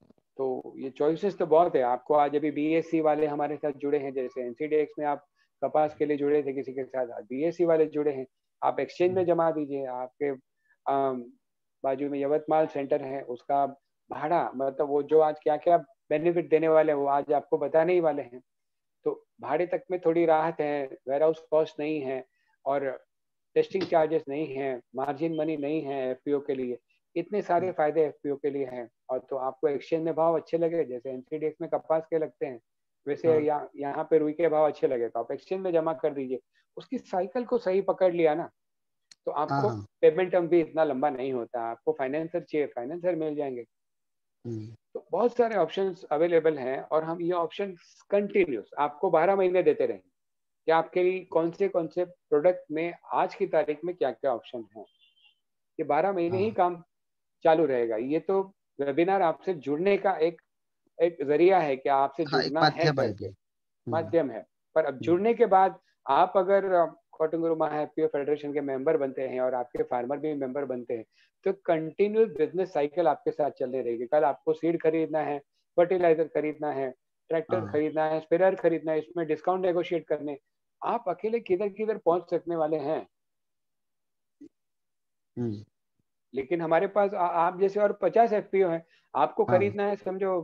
तो ये चॉइसेस तो बहुत है आपको। आज अभी बीएससी वाले हमारे साथ जुड़े हैं, जैसे एनसीडीएक्स में आप कपास के लिए जुड़े थे किसी के साथ, आज बीएससी वाले जुड़े हैं। आप एक्सचेंज में जमा दीजिए। आपके आम, बाजू में यवतमाल सेंटर है, उसका भाड़ा, मतलब वो जो आज क्या क्या बेनिफिट देने वाले हैं वो आज आपको बताने ही वाले हैं। तो भाड़े तक में थोड़ी राहत है, वेयर हाउस कॉस्ट नहीं है और टेस्टिंग चार्जेस नहीं है, मार्जिन मनी नहीं है एफपीओ के लिए। इतने सारे फायदे एफपीओ के लिए हैं। और तो आपको एक्सचेंज में भाव अच्छे लगे, जैसे एनसीडीएक्स में कपास के लगते हैं, वैसे हाँ यहाँ यहाँ पे रुई के भाव अच्छे लगे तो आप एक्सचेंज में जमा कर दीजिए। उसकी साइकिल को सही पकड़ लिया ना, तो हाँ आपको हाँ पेमेंट टर्म भी इतना लंबा नहीं होता। आपको फाइनेंसर चाहिए, फाइनेंसर मिल जाएंगे। हम्म, तो बहुत सारे ऑप्शंस अवेलेबल हैं और हम ये ऑप्शन कंटिन्यूस आपको बारह महीने देते रहेंगे कि आपके लिए कौन से कौन से प्रोडक्ट में आज की तारीख में क्या क्या ऑप्शन है। ये बारह महीने ही हाँ काम चालू रहेगा। ये तो वेबिनार आपसे जुड़ने का एक एक जरिया है कि आपसे हाँ एक जुड़ना है माध्यम है करके, ये। हम्म, माध्यम है। पर अब हम्म, जुड़ने के बाद आप अगर कॉटन गुरु महा एफपीओ फेडरेशन के मेंबर बनते हैं और आपके फार्मर भी मेंबर बनते हैं, तो कंटिन्यूस बिजनेस साइकिल आपके साथ चलती रहेगी। कल आपको सीड खरीदना है, फर्टिलाइजर खरीदना है, ट्रैक्टर हाँ। खरीदना है, स्पेयर खरीदना है, इसमें डिस्काउंट नेगोशिएट करने, आप अकेले किधर किधर पहुंच सकने वाले हैं। हम्म। लेकिन हमारे पास आ, आप जैसे और पचास एफपीओ हैं, आपको हाँ। खरीदना है समझो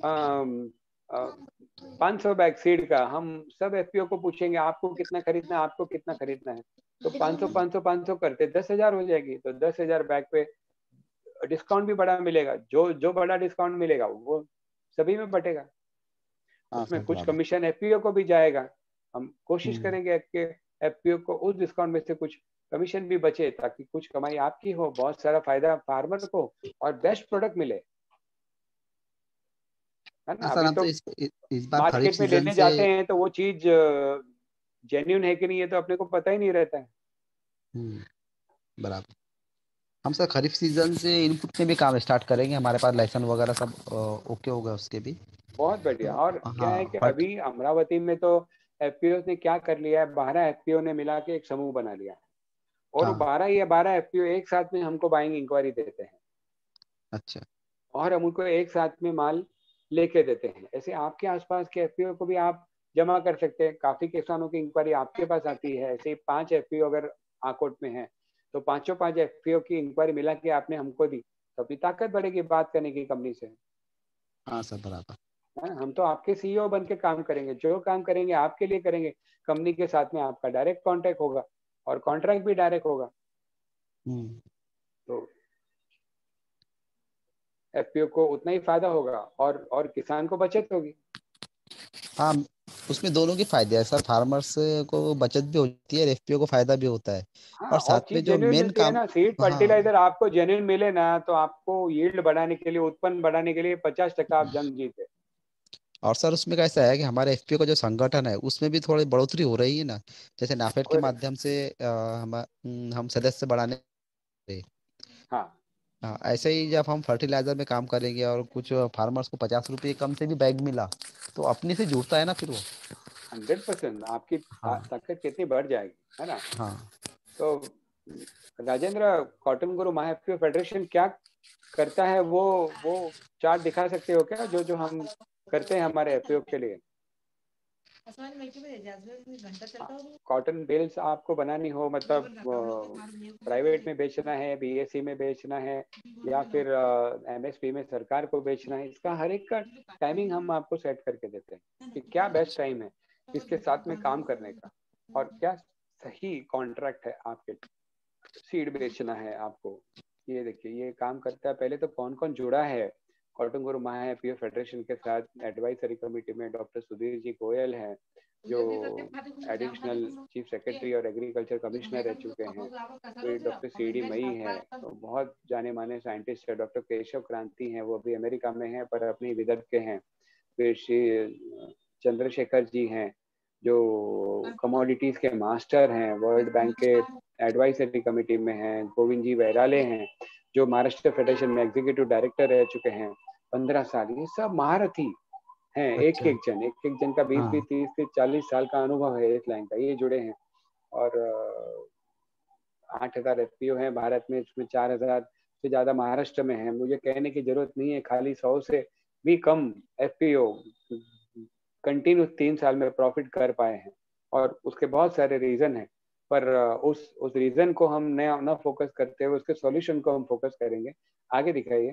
पाँच सौ बैग सीड का, हम सब एफपीओ को पूछेंगे आपको कितना खरीदना है, आपको कितना खरीदना है, तो पाँच सौ पाँच सौ पाँच सौ करते दस हजार हो जाएगी, तो दस हजार बैग पे डिस्काउंट भी बड़ा मिलेगा, जो जो बड़ा डिस्काउंट मिलेगा वो सभी में बटेगा, हाँ उसमें सर कुछ बराबर। कमीशन एफपीओ को भी जाएगा। हम कोशिश हम्म। करेंगे कि एफपीओ को उस डिस्काउंट में से कुछ कमीशन भी बचे, ताकि कुछ कमाई आपकी हो, बहुत सारा फायदा फार्मर को और बेस्ट प्रोडक्ट मिले, है ना। हाँ सर, अभी हम तो तो इस इस बार खरीफ मार्केट में सीजन लेने से। जाते हैं तो वो चीज जेन्यून है कि नहीं है तो अपने को पता ही नहीं रहता है। हम्म। बराबर। हम सर खरीफ सीजन से इनपुट में भी काम स्टार्ट करेंगे, हमारे पास लाइसेंस वगैरह सब अ, ओके होगा उसके भी। बहुत बढ़िया। तो और क्या है हाँ कि फट अभी अमरावती में तो एफपीओ ने क्या कर लिया है, बारह एफपीओ ने मिला के एक समूह बना लिया है, और वो हाँ। बारह या बारह एफपीओ एक साथ में हमको बाइंग इंक्वायरी देते हैं, अच्छा। और हम उनको एक साथ में माल लेके देते हैं। ऐसे आपके आसपास के एफपीओ को भी आप जमा कर सकते हैं, काफी किसानों की इंक्वायरी आपके पास आती है। ऐसे ही पांच एफपीओ अगर आकोट में है तो पांचों पांच एफपीओ की इंक्वायरी मिला के आपने हमको दी, तो अपनी ताकत बढ़ेगी बात करने की कंपनी से, हाँ सर बराबर। है। हम तो आपके सीईओ बन के काम करेंगे, जो काम करेंगे आपके लिए करेंगे, कंपनी के साथ में आपका डायरेक्ट कांटेक्ट होगा और कॉन्ट्रैक्ट भी डायरेक्ट होगा, हम्म। तो एफपीओ को उतना ही फायदा होगा और और किसान को बचत होगी। हाँ, उसमें दोनों के फायदे हैं सर, फार्मर्स को बचत भी होती है, एफपीओ को फायदा भी होता है। हाँ, और और साथ में चीज जो जेन्यून मेन मिलती है काम। ना, सीड हाँ। फर्टिलाइजर आपको जेन्यून मिले ना, तो आपको यील्ड बढ़ाने के लिए, उत्पन्न बढ़ाने के लिए पचास टका आप जंग जीते। और सर उसमें कैसा है कि हमारे एफपीओ का जो संगठन है उसमें भी थोड़ी बढ़ोतरी हो रही है ना। जैसे नाफेड के और माध्यम से अ, हम हम्म, हम सदस्य बढ़ाने। हाँ, हाँ, ऐसे ही जब हम फर्टिलाइजर में काम करेंगे और कुछ फार्मर्स को पचास रुपये कम से भी बैग मिला, तो अपने से जुड़ता है ना फिर वो। हंड्रेड परसेंट आपकी ता, हाँ। ताकत कितनी बढ़ जाएगी, है ना। हाँ तो राजेंद्र, कॉटन गुरु महाएफपीओ फेडरेशन क्या करता है, वो वो चार्ट दिखा सकते हो क्या, जो जो हम करते हैं हमारे एफपीओ के लिए। हाँ, कॉटन बेल्स आपको बनानी हो, मतलब प्राइवेट में बेचना है, बीएससी में बेचना है, या फिर एमएसपी में सरकार को बेचना है, इसका हर एक का टाइमिंग हम आपको सेट करके देते हैं कि क्या बेस्ट टाइम है इसके साथ में काम करने का, और क्या सही कॉन्ट्रैक्ट है आपके लिए। सीड बेचना है आपको, ये देखिए ये काम करता है। पहले तो कौन कौन जुड़ा है कॉटन गुरु महाएफपीओ फेडरेशन के साथ। एडवाइजरी कमेटी में डॉक्टर सुधीर जी गोयल हैं, जो एडिशनल चीफ सेक्रेटरी और एग्रीकल्चर कमिश्नर रह चुके हैं। फिर डॉक्टर सी डी मई है, तो बहुत जाने माने साइंटिस्ट है। डॉक्टर केशव क्रांति हैं, वो अभी अमेरिका में हैं पर अपनी विदर्भ के हैं। फिर श्री चंद्रशेखर जी हैं, जो कमोडिटीज के मास्टर हैं, वर्ल्ड बैंक के एडवाइजरी कमेटी में हैं। गोविंद जी वैराले हैं, जो महाराष्ट्र फेडरेशन में एग्जीक्यूटिव डायरेक्टर रह चुके हैं पंद्रह साल। ये सब महारथी हैं, एक अच्छा। एक जन एक एक जन का बीस बीस हाँ। तीस तीस चालीस साल का अनुभव है इस लाइन का, ये जुड़े हैं। और आठ हजार एफ पी ओ है भारत में, इसमें चार हजार से ज्यादा महाराष्ट्र में है। मुझे कहने की जरूरत नहीं है, खाली सौ से भी कम एफ पी ओ कंटिन्यू तीन साल में प्रॉफिट कर पाए हैं, और उसके बहुत सारे रीजन हैं। पर उस उस रीजन को हम न न फोकस करते हुए उसके सॉल्यूशन को हम फोकस करेंगे। आगे दिखाइए।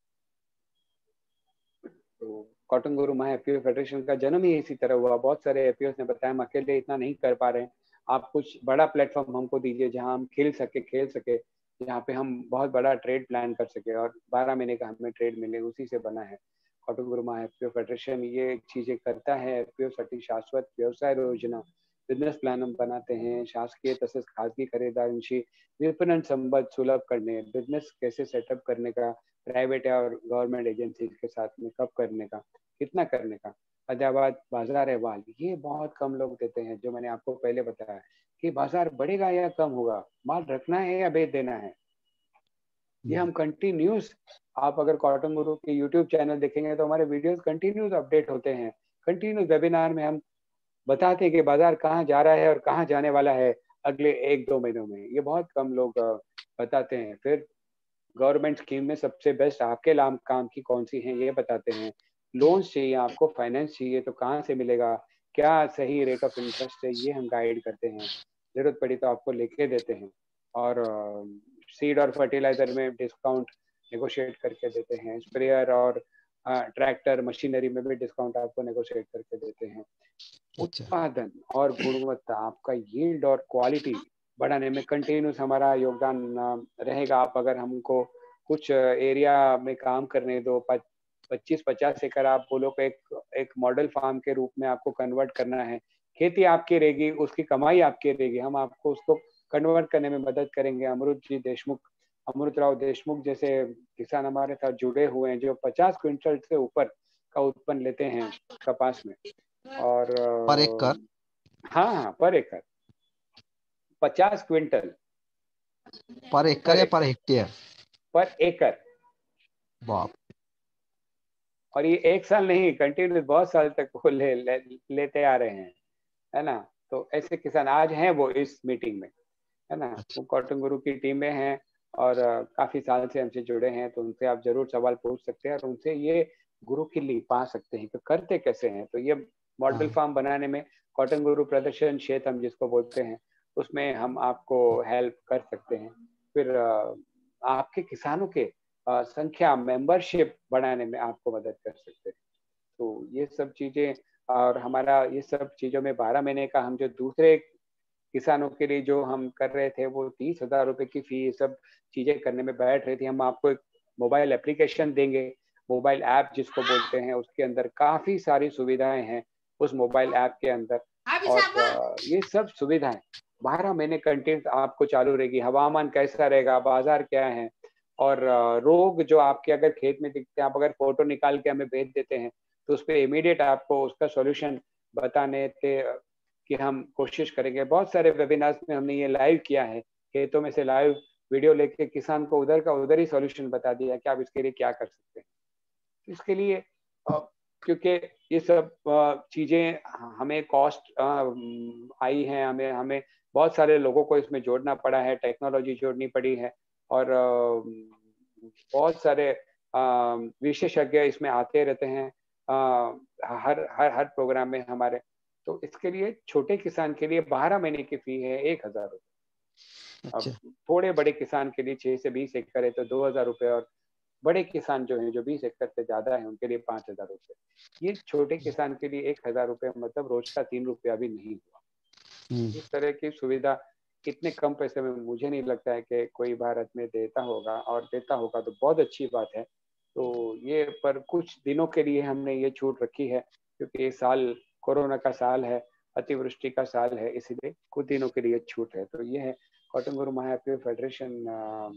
तो कॉटन गुरु महा एफपीओ फेडरेशन का जन्म ही इसी तरह हुआ। बहुत सारे एफपीओ ने बताया हम अकेले इतना नहीं कर पा रहे हैं, आप कुछ बड़ा प्लेटफॉर्म हमको दीजिए जहां हम खेल सके खेल सके जहाँ पे हम बहुत बड़ा ट्रेड प्लान कर सके, और बारह महीने का हमें ट्रेड मिले, उसी से बना है कॉटन गुरु महा एफपीओ फेडरेशन। ये चीजें करता है एफपीओ साठी शाश्वत व्यवसाय योजना, बिझनेस प्लॅन हम बनाते हैं, शासकीय तसेच खाजगी खरेदारांशी विपणन संबंध सुलभ करने, बिजनेस कैसे सेटअप करने का, प्राइवेट और गवर्नमेंट एजेंसी के साथ में कब करने का, कितना करने का, अदावाद बाजार अहवाल, ये बहुत कम लोग देते हैं। जो मैंने आपको पहले बताया कि बाजार बढ़ेगा या कम होगा, माल रखना है या बेच देना है, ये हम कंटिन्यूस, आप अगर कॉटन गुरु के यूट्यूब चैनल देखेंगे तो हमारे वीडियोस कंटिन्यूस अपडेट होते हैं। कंटिन्यूस वेबिनार में हम बताते हैं कि बाजार कहाँ जा रहा है और कहाँ जाने वाला है अगले एक दो महीनों में, ये बहुत कम लोग बताते हैं। फिर गवर्नमेंट स्कीम में सबसे बेस्ट आपके लाभ काम की कौन सी है ये बताते हैं। लोन्स चाहिए, आपको फाइनेंस चाहिए तो कहाँ से मिलेगा, क्या सही रेट ऑफ इंटरेस्ट है, ये हम गाइड करते हैं। जरूरत पड़ी तो आपको लेके देते हैं, और सीड और फर्टिलाइजर में डिस्काउंट नेगोशिएट करके देते हैं। स्प्रेयर और ट्रैक्टर मशीनरी में भी डिस्काउंट आपको नेगोशिएट करके देते हैं। उत्पादन और गुणवत्ता, आपका यील्ड और क्वालिटी बढ़ाने में कंटिन्यूस हमारा योगदान रहेगा। आप अगर हमको कुछ एरिया में काम करने दो, पच्चीस पचास एकड़ आप बोलो कि एक एक मॉडल फार्म के रूप में आपको कन्वर्ट करना है, खेती आपकी रहेगी, उसकी कमाई आपकी रहेगी, हम आपको उसको कन्वर्ट करने में मदद करेंगे। अमृत जी देशमुख, अमृत राव देशमुख जैसे किसान हमारे साथ जुड़े हुए हैं, जो पचास क्विंटल से ऊपर का उत्पन्न लेते हैं कपास में। और पर एकड़? हाँ हाँ, पर एकड़ पचास क्विंटल। पर एकड़ या पर हेक्टेयर? पर एकड़। बाप। और ये एक साल नहीं, कंटिन्यू बहुत साल तक वो ले, ले, लेते आ रहे हैं, है ना। तो ऐसे किसान आज हैं वो इस मीटिंग में, है ना। वो कॉटन गुरु की टीम में हैं और काफी साल से हमसे जुड़े हैं, तो उनसे आप जरूर सवाल पूछ सकते हैं और उनसे ये गुरु की लिंक पा सकते हैं कि करते कैसे हैं। तो ये मॉडल फार्म बनाने में कॉटन गुरु प्रदर्शन क्षेत्र हम जिसको बोलते हैं, उसमें हम आपको हेल्प कर सकते हैं। फिर आपके किसानों के संख्या, मेंबरशिप बढ़ाने में आपको मदद कर सकते हैं। तो ये सब चीजें, और हमारा ये सब चीजों में बारह महीने का हम जो दूसरे किसानों के लिए जो हम कर रहे थे, वो तीस हजार रुपए की फी, ये सब चीजें करने में बैठ रही थी। हम आपको एक मोबाइल एप्लीकेशन देंगे, मोबाइल ऐप जिसको बोलते हैं, उसके अंदर काफी सारी सुविधाएं हैं उस मोबाइल ऐप के अंदर। और ये सब सुविधाएं बारह महीने कंटिन्यू आपको चालू रहेगी। हवामान कैसा रहेगा, बाजार क्या है, और रोग जो आपके अगर खेत में दिखते हैं, आप अगर फोटो निकाल के हमें भेज देते हैं तो उस पर इमीडिएट आपको उसका सॉल्यूशन बताने के कि हम कोशिश करेंगे। बहुत सारे वेबिनार्स में हमने ये लाइव किया है, खेतों में से लाइव वीडियो लेके किसान को उधर का उधर ही सॉल्यूशन बता दिया कि आप इसके लिए क्या कर सकते हैं। इसके लिए क्योंकि ये सब चीजें हमें कॉस्ट आई है, हमें हमें बहुत सारे लोगों को इसमें जोड़ना पड़ा है, टेक्नोलॉजी जोड़नी पड़ी है, और बहुत सारे विशेषज्ञ इसमें आते रहते हैं हर हर हर प्रोग्राम में हमारे। तो इसके लिए छोटे किसान के लिए बारह महीने की फी है एक हजार रुपये। अब थोड़े बड़े किसान के लिए छह से बीस एकड़ है तो दो हजार रुपये, और बड़े किसान जो हैं जो बीस एकड़ से ज्यादा है उनके लिए पांच हजार रुपये। ये छोटे किसान के लिए एक हजार रुपये मतलब रोज का तीन रुपया भी नहीं हुआ। इस तरह की सुविधा इतने कम पैसे में मुझे नहीं लगता है कि कोई भारत में देता होगा, और देता होगा तो बहुत अच्छी बात है। तो ये पर कुछ दिनों के लिए हमने ये छूट रखी है, क्योंकि ये साल कोरोना का साल है, अतिवृष्टि का साल है, इसीलिए कुछ दिनों के लिए छूट है। तो ये है कॉटन गुरु महाएपीओ फेडरेशन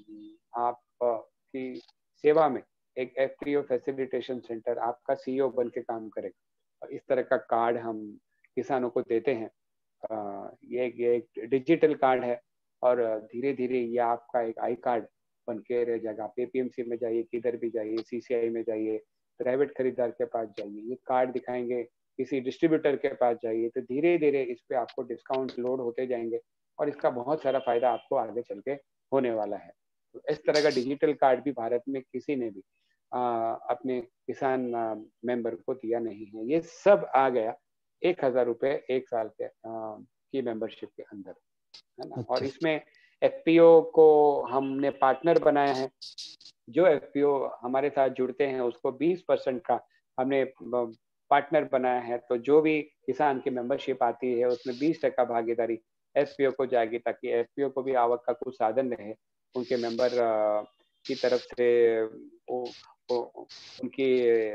आप की सेवा में एक एफपीओ फैसिलिटेशन सेंटर आपका सीईओ बन के काम करेगा। और इस तरह का कार्ड हम किसानों को देते हैं। आ, ये ये एक डिजिटल कार्ड है, और धीरे धीरे ये आपका एक आई कार्ड बन के रह जाएगा। आप एपीएमसी में जाइए, किधर भी जाइए, सीसीआई में जाइए, प्राइवेट खरीदार के पास जाइए, ये कार्ड दिखाएंगे, किसी डिस्ट्रीब्यूटर के पास जाइए, तो धीरे धीरे इस पे आपको डिस्काउंट लोड होते जाएंगे, और इसका बहुत सारा फायदा आपको आगे चल के होने वाला है। तो इस तरह का डिजिटल कार्ड भी भारत में किसी ने भी आ, अपने किसान मेंबर को दिया नहीं है। ये सब आ गया एक हजार रुपये एक साल के आ, की मेंबरशिप के अंदर, है ना। अच्छा। और इसमें एफपीओ को हमने पार्टनर बनाया है। जो एफपीओ हमारे साथ जुड़ते हैं उसको बीस परसेंट का हमने पार्टनर बनाया है। तो जो भी किसान की मेंबरशिप आती है उसमें बीस टका भागीदारी एफपीओ को जाएगी, ताकि एफपीओ को भी आवक का कुछ साधन रहे, उनके मेंबर की तरफ से वो, वो, उनकी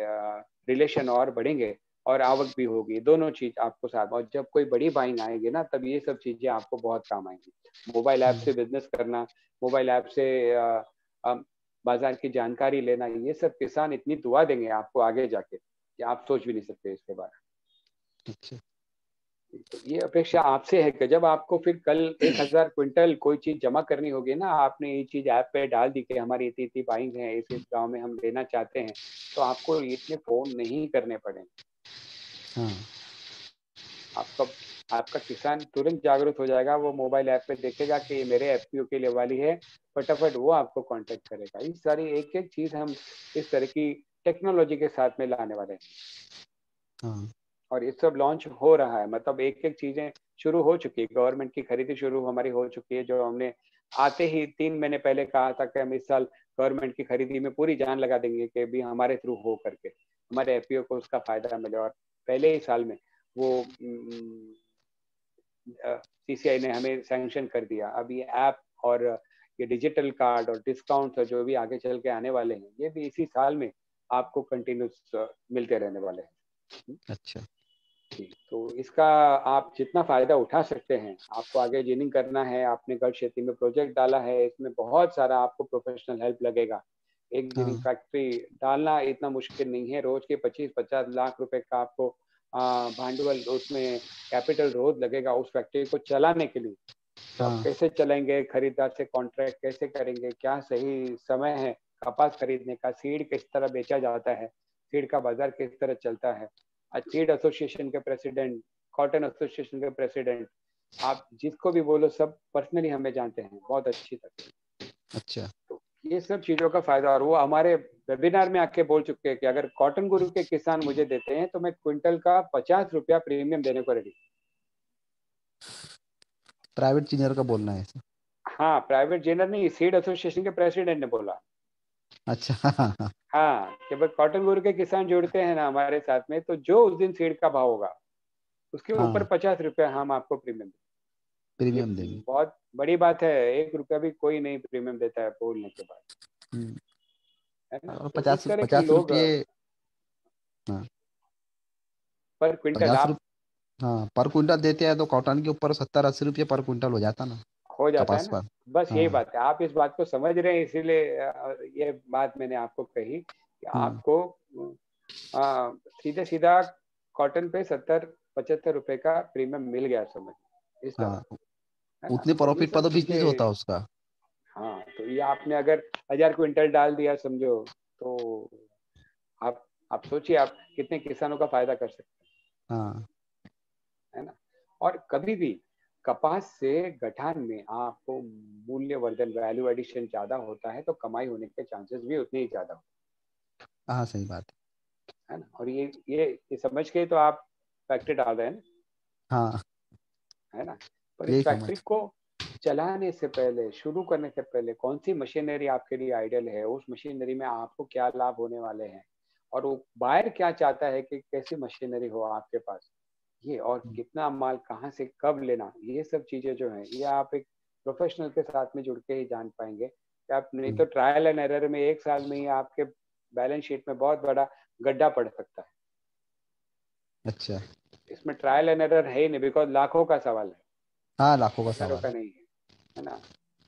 रिलेशन और बढ़ेंगे और आवक भी होगी, दोनों चीज आपको साथ। और जब कोई बड़ी बाइंग आएगी ना, तब ये सब चीजें आपको बहुत काम आएंगी। मोबाइल ऐप से बिजनेस करना, मोबाइल ऐप से आ, आ, बाजार की जानकारी लेना, ये सब किसान इतनी दुआ देंगे आपको आगे जाके कि आप सोच भी नहीं सकते इसके बारे में। अच्छा। तो ये अपेक्षा आपसे है कि जब आपको फिर कल एक हजार क्विंटल कोई चीज जमा करनी होगी ना, आपने ये चीज ऐप पे डाल दी कि हमारी इतनी इतनी बाइंग है, इस इस गाँव में हम लेना चाहते हैं, तो आपको इतने फोन नहीं करने पड़ेंगे। हाँ। आपका आपका किसान तुरंत जागरूक हो जाएगा, वो मोबाइल ऐप पे देखेगा कि ये मेरे एफपीओ के लिए वाली है, फटाफट वो आपको कांटेक्ट करेगा। इस सारी एक एक चीज हम इस तरह की टेक्नोलॉजी के साथ में लाने वाले हैं। हाँ और ये सब लॉन्च हो रहा है, मतलब एक एक चीजें शुरू हो चुकी है। गवर्नमेंट की खरीदी शुरू हमारी हो चुकी है, जो हमने आते ही तीन महीने पहले कहा था कि हम इस साल गवर्नमेंट की खरीदी में पूरी जान लगा देंगे कि भी हमारे थ्रू हो करके हमारे एफपीओ को उसका फायदा मिले। और पहले ही साल में वो सीसीआई ने हमें सैंक्शन कर दिया। अब ये ऐप और ये डिजिटल कार्ड और डिस्काउंट जो भी आगे चल के आने वाले हैं, ये भी इसी साल में आपको कंटिन्यूस मिलते रहने वाले हैं। अच्छा जी, तो इसका आप जितना फायदा उठा सकते हैं। आपको आगे इंजीनियरिंग करना है, आपने गढ़ क्षेत्र में प्रोजेक्ट डाला है, इसमें बहुत सारा आपको प्रोफेशनल हेल्प लगेगा। एक जिनिंग हाँ फैक्ट्री डालना इतना मुश्किल नहीं है। रोज के पच्चीस पचास लाख रुपए का आपको भांडवल, उसमें कैपिटल रोज लगेगा उस फैक्ट्री को चलाने के लिए। तो आप हाँ कैसे चलेंगे, खरीदार से कॉन्ट्रैक्ट कैसे करेंगे, क्या सही समय है कपास खरीदने का, सीड किस तरह बेचा जाता है, सीड का बाजार किस तरह चलता है, सीड एसोसिएशन के प्रेसिडेंट, कॉटन एसोसिएशन के प्रेसिडेंट, आप जिसको भी बोलो सब पर्सनली हमें जानते हैं बहुत अच्छी तरह। अच्छा तो ये सब चीजों का फायदा, और वो हमारे वेबिनार में आके बोल चुके हैं कि अगर कॉटन गुरु के किसान मुझे देते हैं तो मैं क्विंटल का पचास रुपया प्रीमियम देने को रेडी। प्राइवेट इंजीनियर का बोलना है ऐसा? हाँ, प्राइवेट जेनर नहीं, सीड एसोसिएशन के प्रेसिडेंट ने बोला। अच्छा हाँ हाँ हाँ, कि भाई कॉटन गुरु के किसान जुड़ते हैं ना हमारे साथ में, तो जो उस दिन सीड का भाव होगा उसके ऊपर हाँ पचास रुपया हम आपको प्रीमियम देंगे। प्रीमियम ये देंगे। बहुत बड़ी बात है, एक रुपया भी कोई नहीं प्रीमियम देता है बोलने के बाद, हम्म, है ना। और तो पचास इस तरह के पचास लोग रुपये हाँ पर क्विंटल पचास आप रुपये हाँ पर क्विंटल देते हैं तो कॉटन के ऊपर सत्तर अस्सी रुपये पर क्विंटल हो जाता ना, हो जाता है कपास ना। पर। बस यही हाँ बात है, आप इस बात को समझ रहे हैं, इसीलिए अ, ये बात मैंने आपको कही कि हम्म आपको सीधे सीधा कॉटन पे सत्तर पचहत्तर रुपए का प्रीमियम मिल गया, समझ इस तरह, हाँ है ना। उतने तो ये प्रॉफिट पर सब तो बिजनेस होता चीजें, है उसका। हाँ, तो ये आपने अगर हजार क्विंटल डाल दिया समझो, तो आप आप सोचिए आप कितने किसानों का फायदा कर सकते हाँ हैं, है ना। और कभी भी कपास से गठान में आपको मूल्यवर्धन, वैल्यू एडिशन ज्यादा होता है तो कमाई होने के चांसेस भी उतने ही ज्यादा होते हाँ सही बात हैं, है ना। और ये ये ये समझ के तो आप फैक्ट्री डाल रहे हैं ना, है। हाँ है ना। पर इस यही समझ। फैक्ट्री को चलाने से पहले, शुरू करने से पहले कौन सी मशीनरी आपके लिए आइडियल है, उस मशीनरी में आपको क्या लाभ होने वाले हैं, और वो बायर क्या चाहता है कि कैसी मशीनरी हो आपके पास, ये, और कितना माल कहाँ से कब लेना, ये सब चीजें जो हैं ये आप एक प्रोफेशनल के साथ में जुड़ के ही जान पाएंगे। कि आप नहीं तो ट्रायल एंड एरर में एक साल में ही आपके बैलेंस शीट में बहुत बड़ा गड्ढा पड़ सकता है। अच्छा इसमें ट्रायल एंड एरर है ही नहीं, बिकॉज लाखों का सवाल है, हाँ लाखों का हजारों सवाल का है। नहीं है, है ना।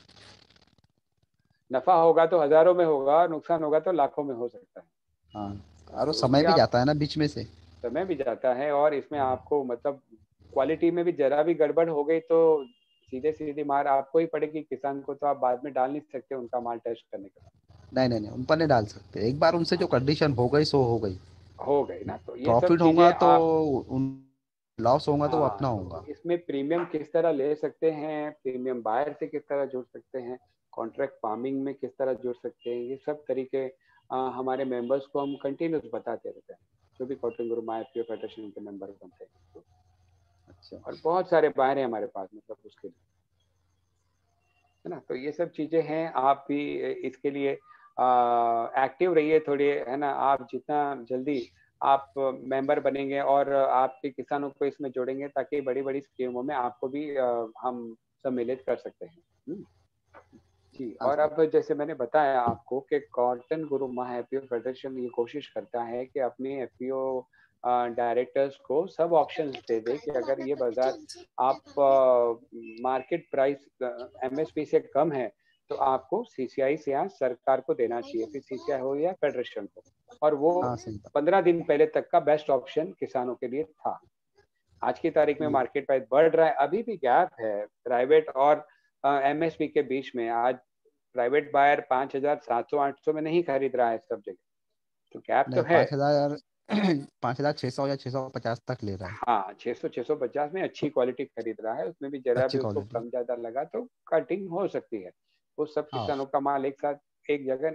नफा होगा तो हजारों में होगा, और नुकसान होगा तो लाखों में हो सकता है। हाँ और वो तो समय ये भी आप, जाता है ना बीच में से। समय भी जाता है, और इसमें आपको मतलब क्वालिटी में भी जरा भी गड़बड़ हो गई तो सीधे सीधी मार आपको ही पड़ेगी। किसान को तो आप बाद में डाल नहीं सकते उनका माल टेस्ट करने के नहीं नहीं नहीं उन पर नहीं डाल सकते, एक बार उनसे जो बाद, कंडीशन हो गई सो हो गई। हो गई ना। तो ये सब प्रॉफिट होगा चीजें तो आप, उन, लॉस होगा तो वो हाँ, अपना तो होगा। इसमें प्रीमियम किस तरह ले सकते हैं, प्रीमियम बायर से किस तरह जुड़ सकते हैं, कॉन्ट्रैक्ट फार्मिंग में किस तरह जुड़ सकते हैं, ये सब तरीके आ, हमारे मेंबर्स को हम कंटिन्यूस बताते रहते हैं, जो भी कॉटन ग्रुप माइफियो फेडरेशन के मेंबर बनते हैं। तो, अच्छा और बहुत सारे बायर हैं हमारे पास, मतलब उसके लिए, है ना। तो ये सब चीजें हैं, आप भी इसके लिए एक्टिव रहिए थोड़ी, है ना। आप जितना जल्दी आप मेंबर बनेंगे और आपके किसानों को इसमें जोड़ेंगे, ताकि बड़ी बड़ी स्कीमों में आपको भी आ, हम सम्मिलित कर सकते हैं। हम्म, जी। हाँ और सही। अब जैसे मैंने बताया आपको कि कॉटन गुरु महा एफपीओ फेडरेशन ये कोशिश करता है कि अपने एफपीओ डायरेक्टर्स को सब ऑप्शंस दे दे कि अगर ये बाजार आप मार्केट प्राइस एमएसपी से कम है तो आपको सीसीआई से या सरकार को देना चाहिए, फिर सीसीआई हो या फेडरेशन को। और वो हाँ सही बात। पंद्रह दिन पहले तक का बेस्ट ऑप्शन किसानों के लिए था। आज की तारीख में हम्म, मार्केट प्राइस बढ़ रहा है, अभी भी गैप है प्राइवेट और एमएसपी के बीच में। आज प्राइवेट बायर पांच हजार सात सौ आठ सौ में नहीं खरीद रहा है सब जगह, तो गैप तो नहीं है। पाँच हजार, पाँच हजार छः सौ या छः सौ पचास तक ले रहा है। हाँ, छह सौ छह सौ पचास में अच्छी क्वालिटी खरीद रहा है, उसमें भी जरा अच्छी भी उसको क्वालिटी। कम ज्यादा लगा तो कटिंग हो सकती है। वो सब हाँ किसानों का माल एक साथ एक जगह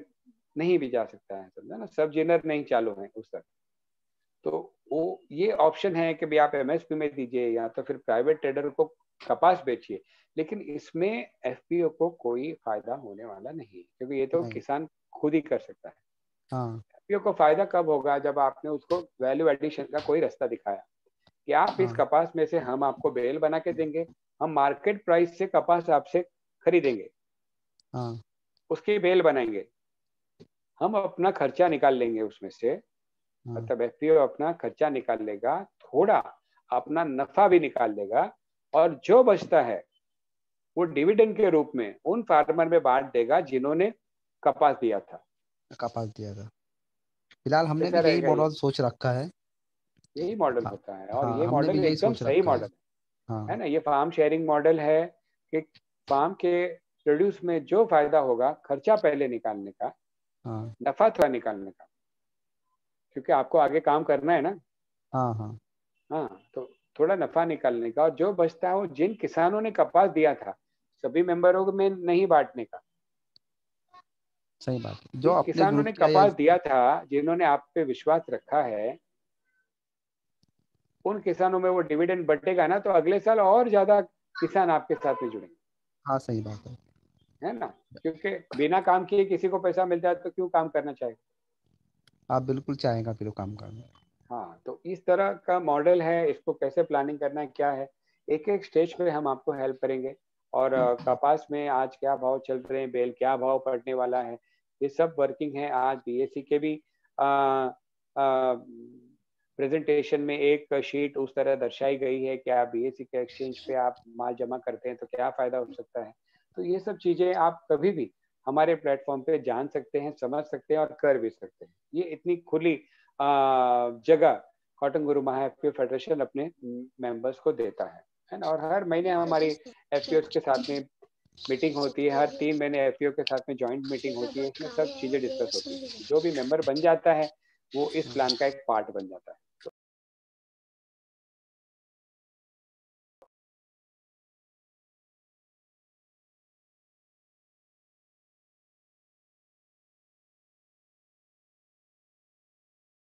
नहीं भी जा सकता है, समझा ना, सब जेनर नहीं चालू है उस तरह। तो वो ये ऑप्शन है कि भाई आप एमएसपी में दीजिए या तो फिर प्राइवेट ट्रेडर को कपास बेचिए, लेकिन इसमें एफपीओ को कोई फायदा होने वाला नहीं, क्योंकि ये तो नहीं। किसान खुद ही कर सकता है। हाँ एफपीओ को फायदा कब होगा, जब आपने उसको वैल्यू एडिशन का कोई रास्ता दिखाया कि आप इस हाँ कपास में से हम आपको बेल बना के देंगे, हम मार्केट प्राइस से कपास आपसे खरीदेंगे, हाँ उसकी बेल बनाएंगे, हम अपना खर्चा निकाल लेंगे उसमें से, हाँ मतलब एफपीओ अपना खर्चा निकाल लेगा, थोड़ा अपना नफा भी निकाल लेगा, और जो बचता है वो डिविडेंड के रूप में उन फार्मर में बांट देगा जिन्होंने कपास दिया था। कपास दिया था। फिलहाल हमने भी कैसा यही रहेगा ये? मॉडल सोच रखा है। यही मॉडल हाँ होता है, और हाँ, ये हमने भी मॉडल यही एकदम सोच सही रखा है। मॉडल है है हाँ ना। ये फार्म शेयरिंग मॉडल है कि फार्म के प्रोड्यूस में जो फायदा होगा, खर्चा पहले निकालने का, हाँ नफा थोड़ा निकालने का, क्योंकि आपको आगे काम करना है ना। हाँ हाँ, हाँ, तो थोड़ा नफा निकालने का, और जो बचता है वो जिन किसानों ने कपास दिया था सभी मेंबरों में नहीं बांटने का। सही बात है। जो जिन अपने किसानों ग्रुप ने का या कपास दिया था, जिन्होंने आप पे विश्वास रखा है, उन किसानों में वो डिविडेंड बटेगा ना, तो अगले साल और ज्यादा किसान आपके साथ में जुड़ेंगे, हाँ सही बात है। है ना। क्योंकि बिना काम किए किसी को पैसा मिल जाए तो क्यों काम करना चाहेगा। आप बिल्कुल चाहेगा फिर वो काम करना। हाँ, तो इस तरह का मॉडल है, इसको कैसे प्लानिंग करना है क्या है, एक एक स्टेज पे हम आपको हेल्प करेंगे। और अ, कपास में आज क्या भाव चल रहे हैं, बेल क्या भाव पड़ने वाला है, ये सब वर्किंग है। आज बीएससी के भी प्रेजेंटेशन में एक शीट उस तरह दर्शाई गई है कि आप बीएससी के एक्सचेंज पे आप माल जमा करते हैं तो क्या फायदा हो सकता है। तो ये सब चीजें आप कभी भी हमारे प्लेटफॉर्म पे जान सकते हैं, समझ सकते हैं और कर भी सकते हैं। ये इतनी खुली अ, जगह कॉटन गुरु महा एफपीओ फेडरेशन अपने मेंबर्स को देता है है ना। और हर महीने हमारी एफपीओ के साथ में मीटिंग होती है, हर तीन महीने एफपीओ के साथ में जॉइंट मीटिंग होती है, इसमें सब चीजें डिस्कस होती है। जो भी मेंबर बन जाता है वो इस प्लान का एक पार्ट बन जाता है।